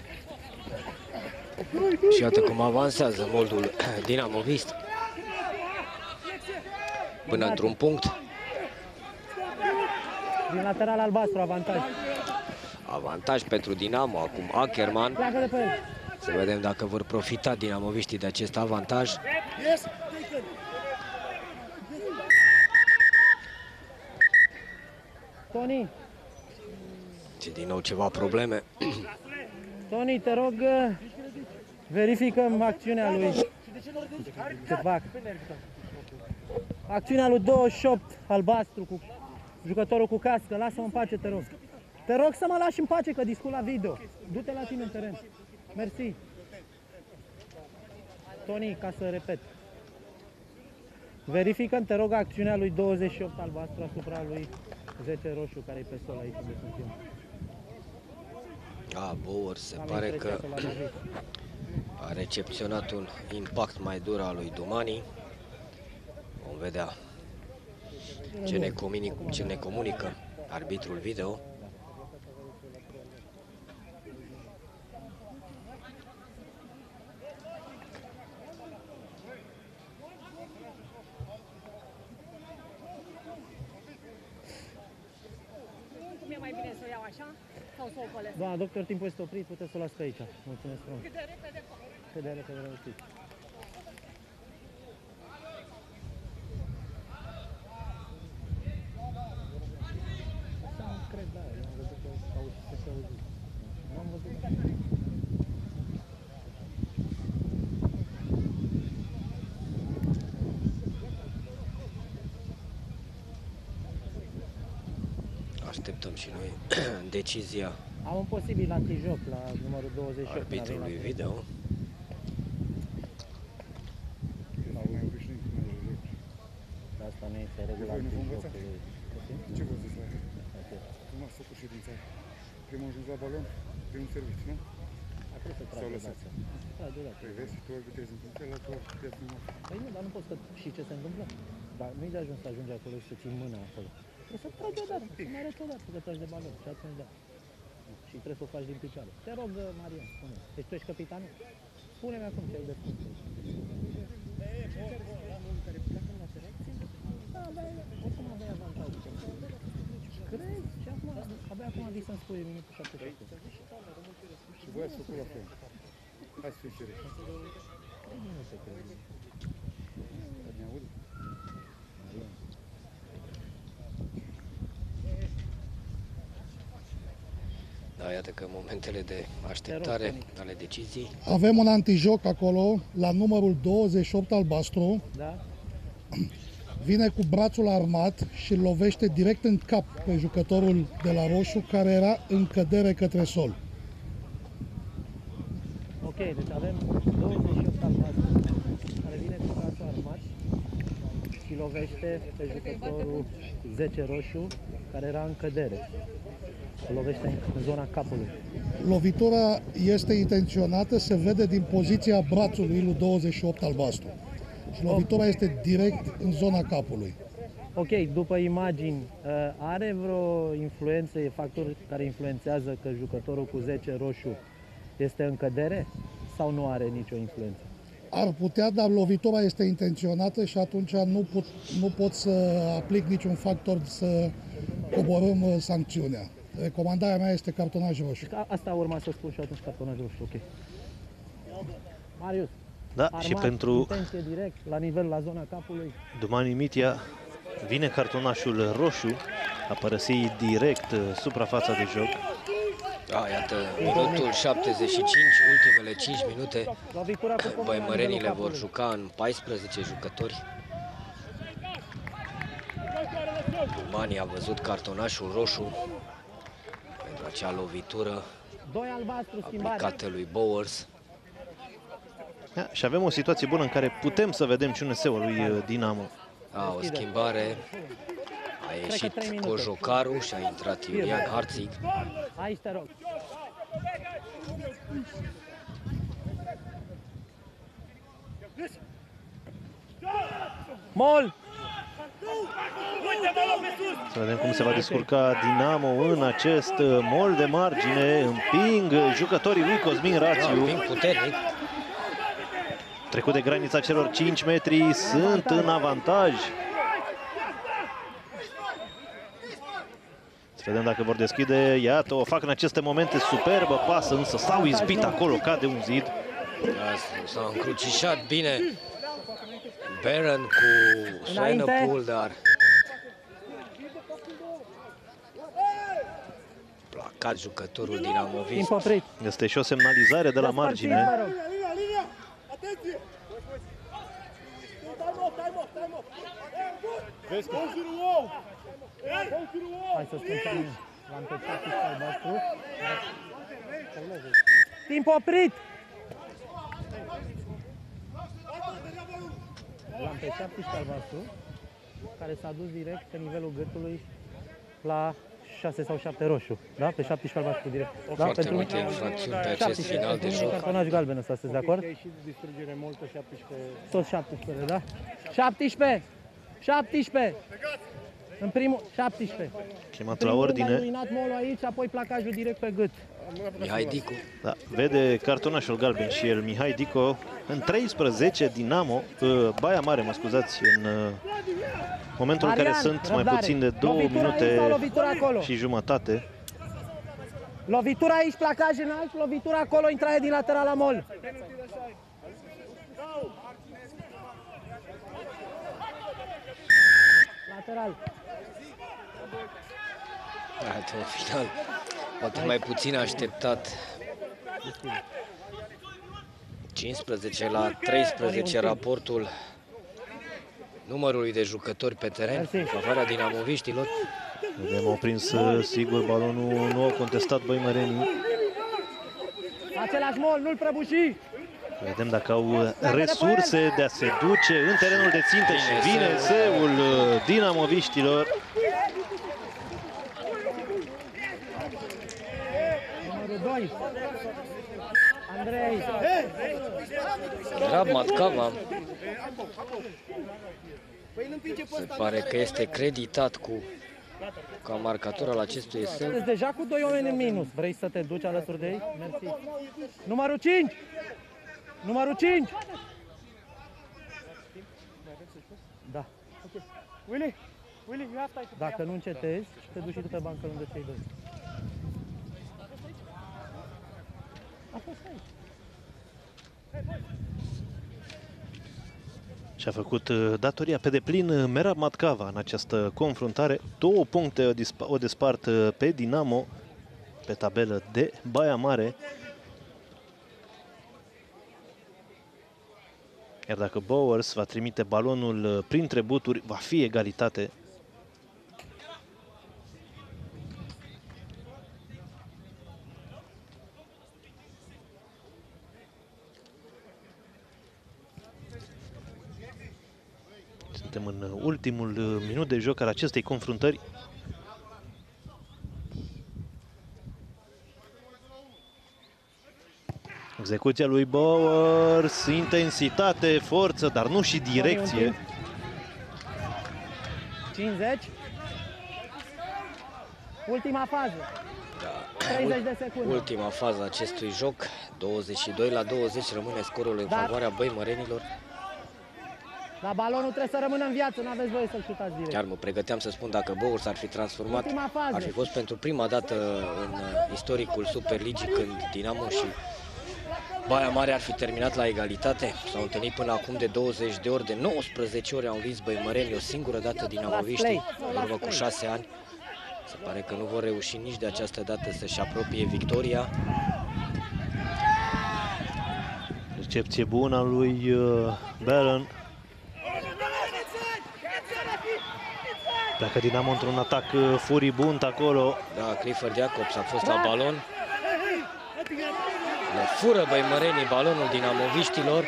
Și iată cum avansează moldul dinamovist până într-un punct. Din lateral albastru, avantaj. Avantaj pentru Dinamo, acum Ackerman. Pleacă de pe el. Să vedem dacă vor profita dinamoviștii de acest avantaj. Toni, Și din nou ceva probleme. Toni, te rog, verificăm acțiunea lui. Ce fac? Acțiunea lui 28, albastru, cu jucătorul cu cască. Lasă-mă în pace, te rog. Te rog să mă lași în pace, că discut la video. Du-te la tine în teren. Mersi. Toni, ca să repet. Verificăm, te rog, acțiunea lui 28 albastru asupra lui 10 roșu, care e pe sol aici unde sunt eu. Bauer se Am pare impresia că l-a lovit. a recepționat un impact mai dur al lui Domani. Vom vedea ce ne comunică arbitrul video. Cum e mai bine să o iau așa sau să o ocolesc? Doamna doctor, timpul este oprit, puteți să o las pe aici. Mulțumesc frumos. Cât de repede fac? Cât de repede reușiți. Așa cred, da, eu am văzut că au și se auzit. Nu am văzut. Așteptăm și noi decizia Am un posibil antijoc la numărul 28. arbitrului video. Asta nu este regula antijocului. Ce vă zici la el? Cum ați făcut ședința? Primul ajuns la balon, primul serviciu, nu? A trebuit să S-au tragă lăsat. dața. Trage dața. Păi vezi, tu arbitrezi într-un fel, altul arbitrezi în alt. Păi nu, dar nu poți să și ce se întâmplă. Dar nu-i de ajuns să ajungi acolo și să ții mâna acolo. Trebuie să tragi odată, să mai arăți odată că tragi de balon și atunci da. Și trebuie să o faci din picioare. Te rog, Marian, spune. Deci tu ești capitanul? Spune-mi acum ce ai de spus. Da, băi, oricum aveai avantajul. Crezi? Și acum, abia acum vii să-mi spui minutul 77. Și voi ați făcut la fel. Hai să fim serioși. Ne aud? Da, iată că momentele de așteptare ale deciziei. Avem un antijoc acolo, la numărul 28 albastru. Da? Vine cu brațul armat și îl lovește direct în cap pe jucătorul de la roșu, care era în cădere către sol. Ok, deci avem 28 albastru care vine cu brațul armat și lovește pe jucătorul 10 roșu care era în cădere. Îl lovește în zona capului. Lovitura este intenționată, se vede din poziția brațului lui 28 albastru. Și lovitura este direct în zona capului. Ok, după imagini, are vreo influență, e factor care influențează că jucătorul cu 10 roșu este în cădere sau nu are nicio influență? Ar putea, dar lovitura este intenționată și atunci nu pot să aplic niciun factor să coborâm sancțiunea. Recomandarea mea este cartonaj roșu. Asta urma să spun și atunci cartonaj roșu, ok. Marius, Da, armat, și pentru intenție direct, la nivel, la zona capului. Domani Mitia vine cartonașul roșu, a părăsit direct suprafața de joc. Da, iată, minutul 75, ultimele 5 minute. Lovitura cu pumnul la Băimărenile nivelul vor capului. juca în 14 jucători. Domani a văzut cartonașul roșu pentru acea lovitură 2 albastru, schimbare. aplicată lui Bowers. Da, și avem o situație bună în care putem să vedem CNS-ul lui Dinamo. O schimbare. A ieșit 3 minute. Cojocaru și a intrat Iulian Harțig. Aici te rog. Mol! Să vedem cum se va descurca Dinamo în acest mol de margine. Împing jucătorii lui Cosmin Rațiu. Vin puternic. Trecut de granița celor 5 metri, sunt în avantaj. Să vedem dacă vor deschide. Iată, o fac în aceste momente. Superbă pasă, însă s-au izbit acolo, cade un zid. S-a încrucișat bine Baron cu Swanepoel, dar placat jucătorul dinamovist. Este și o semnalizare de la margine. Hai să spun l-am petat și albastru. Timp oprit! L-am pe 17 albastru, care s-a dus direct pe nivelul gâtului la 6 sau 7 roșu. Da? Pe 17 albastru direct. Da? Foarte multe infracțiuni pe acest final de joc. Cartonaj galben ăsta, sunteți de acord? Și distrugere multă, 17. Tot 17, da? 17! 17! În primul, 17. Chemat la ordine. A ruinat molul aici, apoi placajul direct pe gât. Mihai Dicu. Da, vede cartonașul galben și el, Mihai Dico. În 13, Dinamo, Baia Mare, mă scuzați, în momentul în care sunt mai puțin de 2 minute și jumătate. Lovitura aici, placaj înalt, lovitura acolo, intrare din lateral la mol. Lateral. Iată, în final, poate mai puțin așteptat. 15 la 13 raportul numărului de jucători pe teren, în favoarea dinamoviștilor. Vedem, au prins sigur balonul, nu au contestat băimărenii. Același mol, nu-l prăbuși! Vedem dacă au resurse de a se duce în terenul de țintă și vine eseul dinamoviștilor. Numărul 2. Andrei. Era Matcava. Se pare că este creditat ca marcator al acestui eseu. Sunteți deja cu 2 oameni în minus. Vrei să te duci alături de ei? Mersi. Numărul 5. Numărul 5. Da. Willy, you have time. Dacă nu încetezi, te duci și tu pe bancă lângă cei doi. A fost aici. Și-a făcut datoria pe deplin Merab Matcava în această confruntare. 2 puncte o despart pe Dinamo pe tabelă de Baia Mare. Iar dacă Bowers va trimite balonul printre buturi, va fi egalitate. Suntem în ultimul minut de joc al acestei confruntări. Execuția lui Bowers, intensitate, forță, dar nu și direcție. 50. Ultima fază. 30 de secunde. Ultima fază a acestui joc. 22 la 20 rămâne scorul în favoarea băimărenilor. Dar balonul trebuie să rămână în viață, nu aveți voie să-l șutați direct. Chiar mă pregăteam să spun, dacă Bowers ar fi transformat, ar fi fost pentru prima dată în istoricul Superligii când Dinamo și Baia Mare ar fi terminat la egalitate. S-au întâlnit până acum de 20 de ori, de 19 ori au învins băimăreni, o singură dată dinamoviștii, în urmă cu 6 ani. Se pare că nu vor reuși nici de această dată să-și apropie victoria. Recepție bună a lui Baron. Pleacă Dinamo într-un atac furibund acolo. Da, Clifford Jacobs a fost la balon. Le fură băimărenii balonul dinamoviștilor.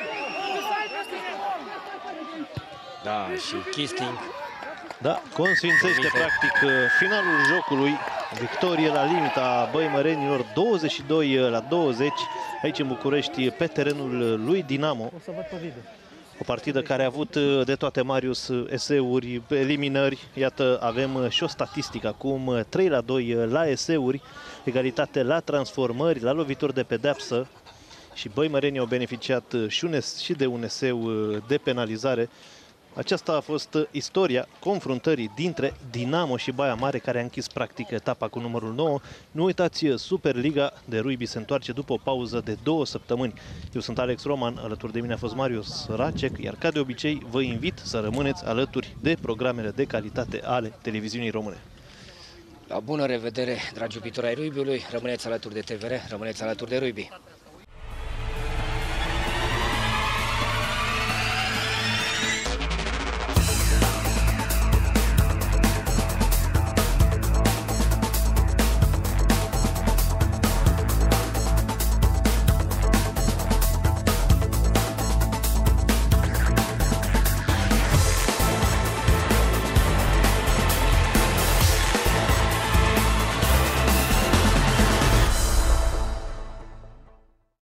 Da, și Kisting. Da, consfințește practic finalul jocului. Victorie la limita băimărenilor, 22 la 20 aici în București, pe terenul lui Dinamo. O să văd pe video. O partidă care a avut de toate, Marius, eseuri, eliminări. Iată, avem și o statistică acum, 3 la 2 la eseuri, egalitate la transformări, la lovituri de pedeapsă. Și băimărenii au beneficiat și de un eseu de penalizare. Aceasta a fost istoria confruntării dintre Dinamo și Baia Mare, care a închis practic etapa cu numărul 9. Nu uitați, Superliga de rugby se întoarce după o pauză de 2 săptămâni. Eu sunt Alex Roman, alături de mine a fost Marius Racek, iar ca de obicei vă invit să rămâneți alături de programele de calitate ale televiziunii române. La bună revedere, dragi iubitori ai rugby-ului, rămâneți alături de TVR, rămâneți alături de rugby.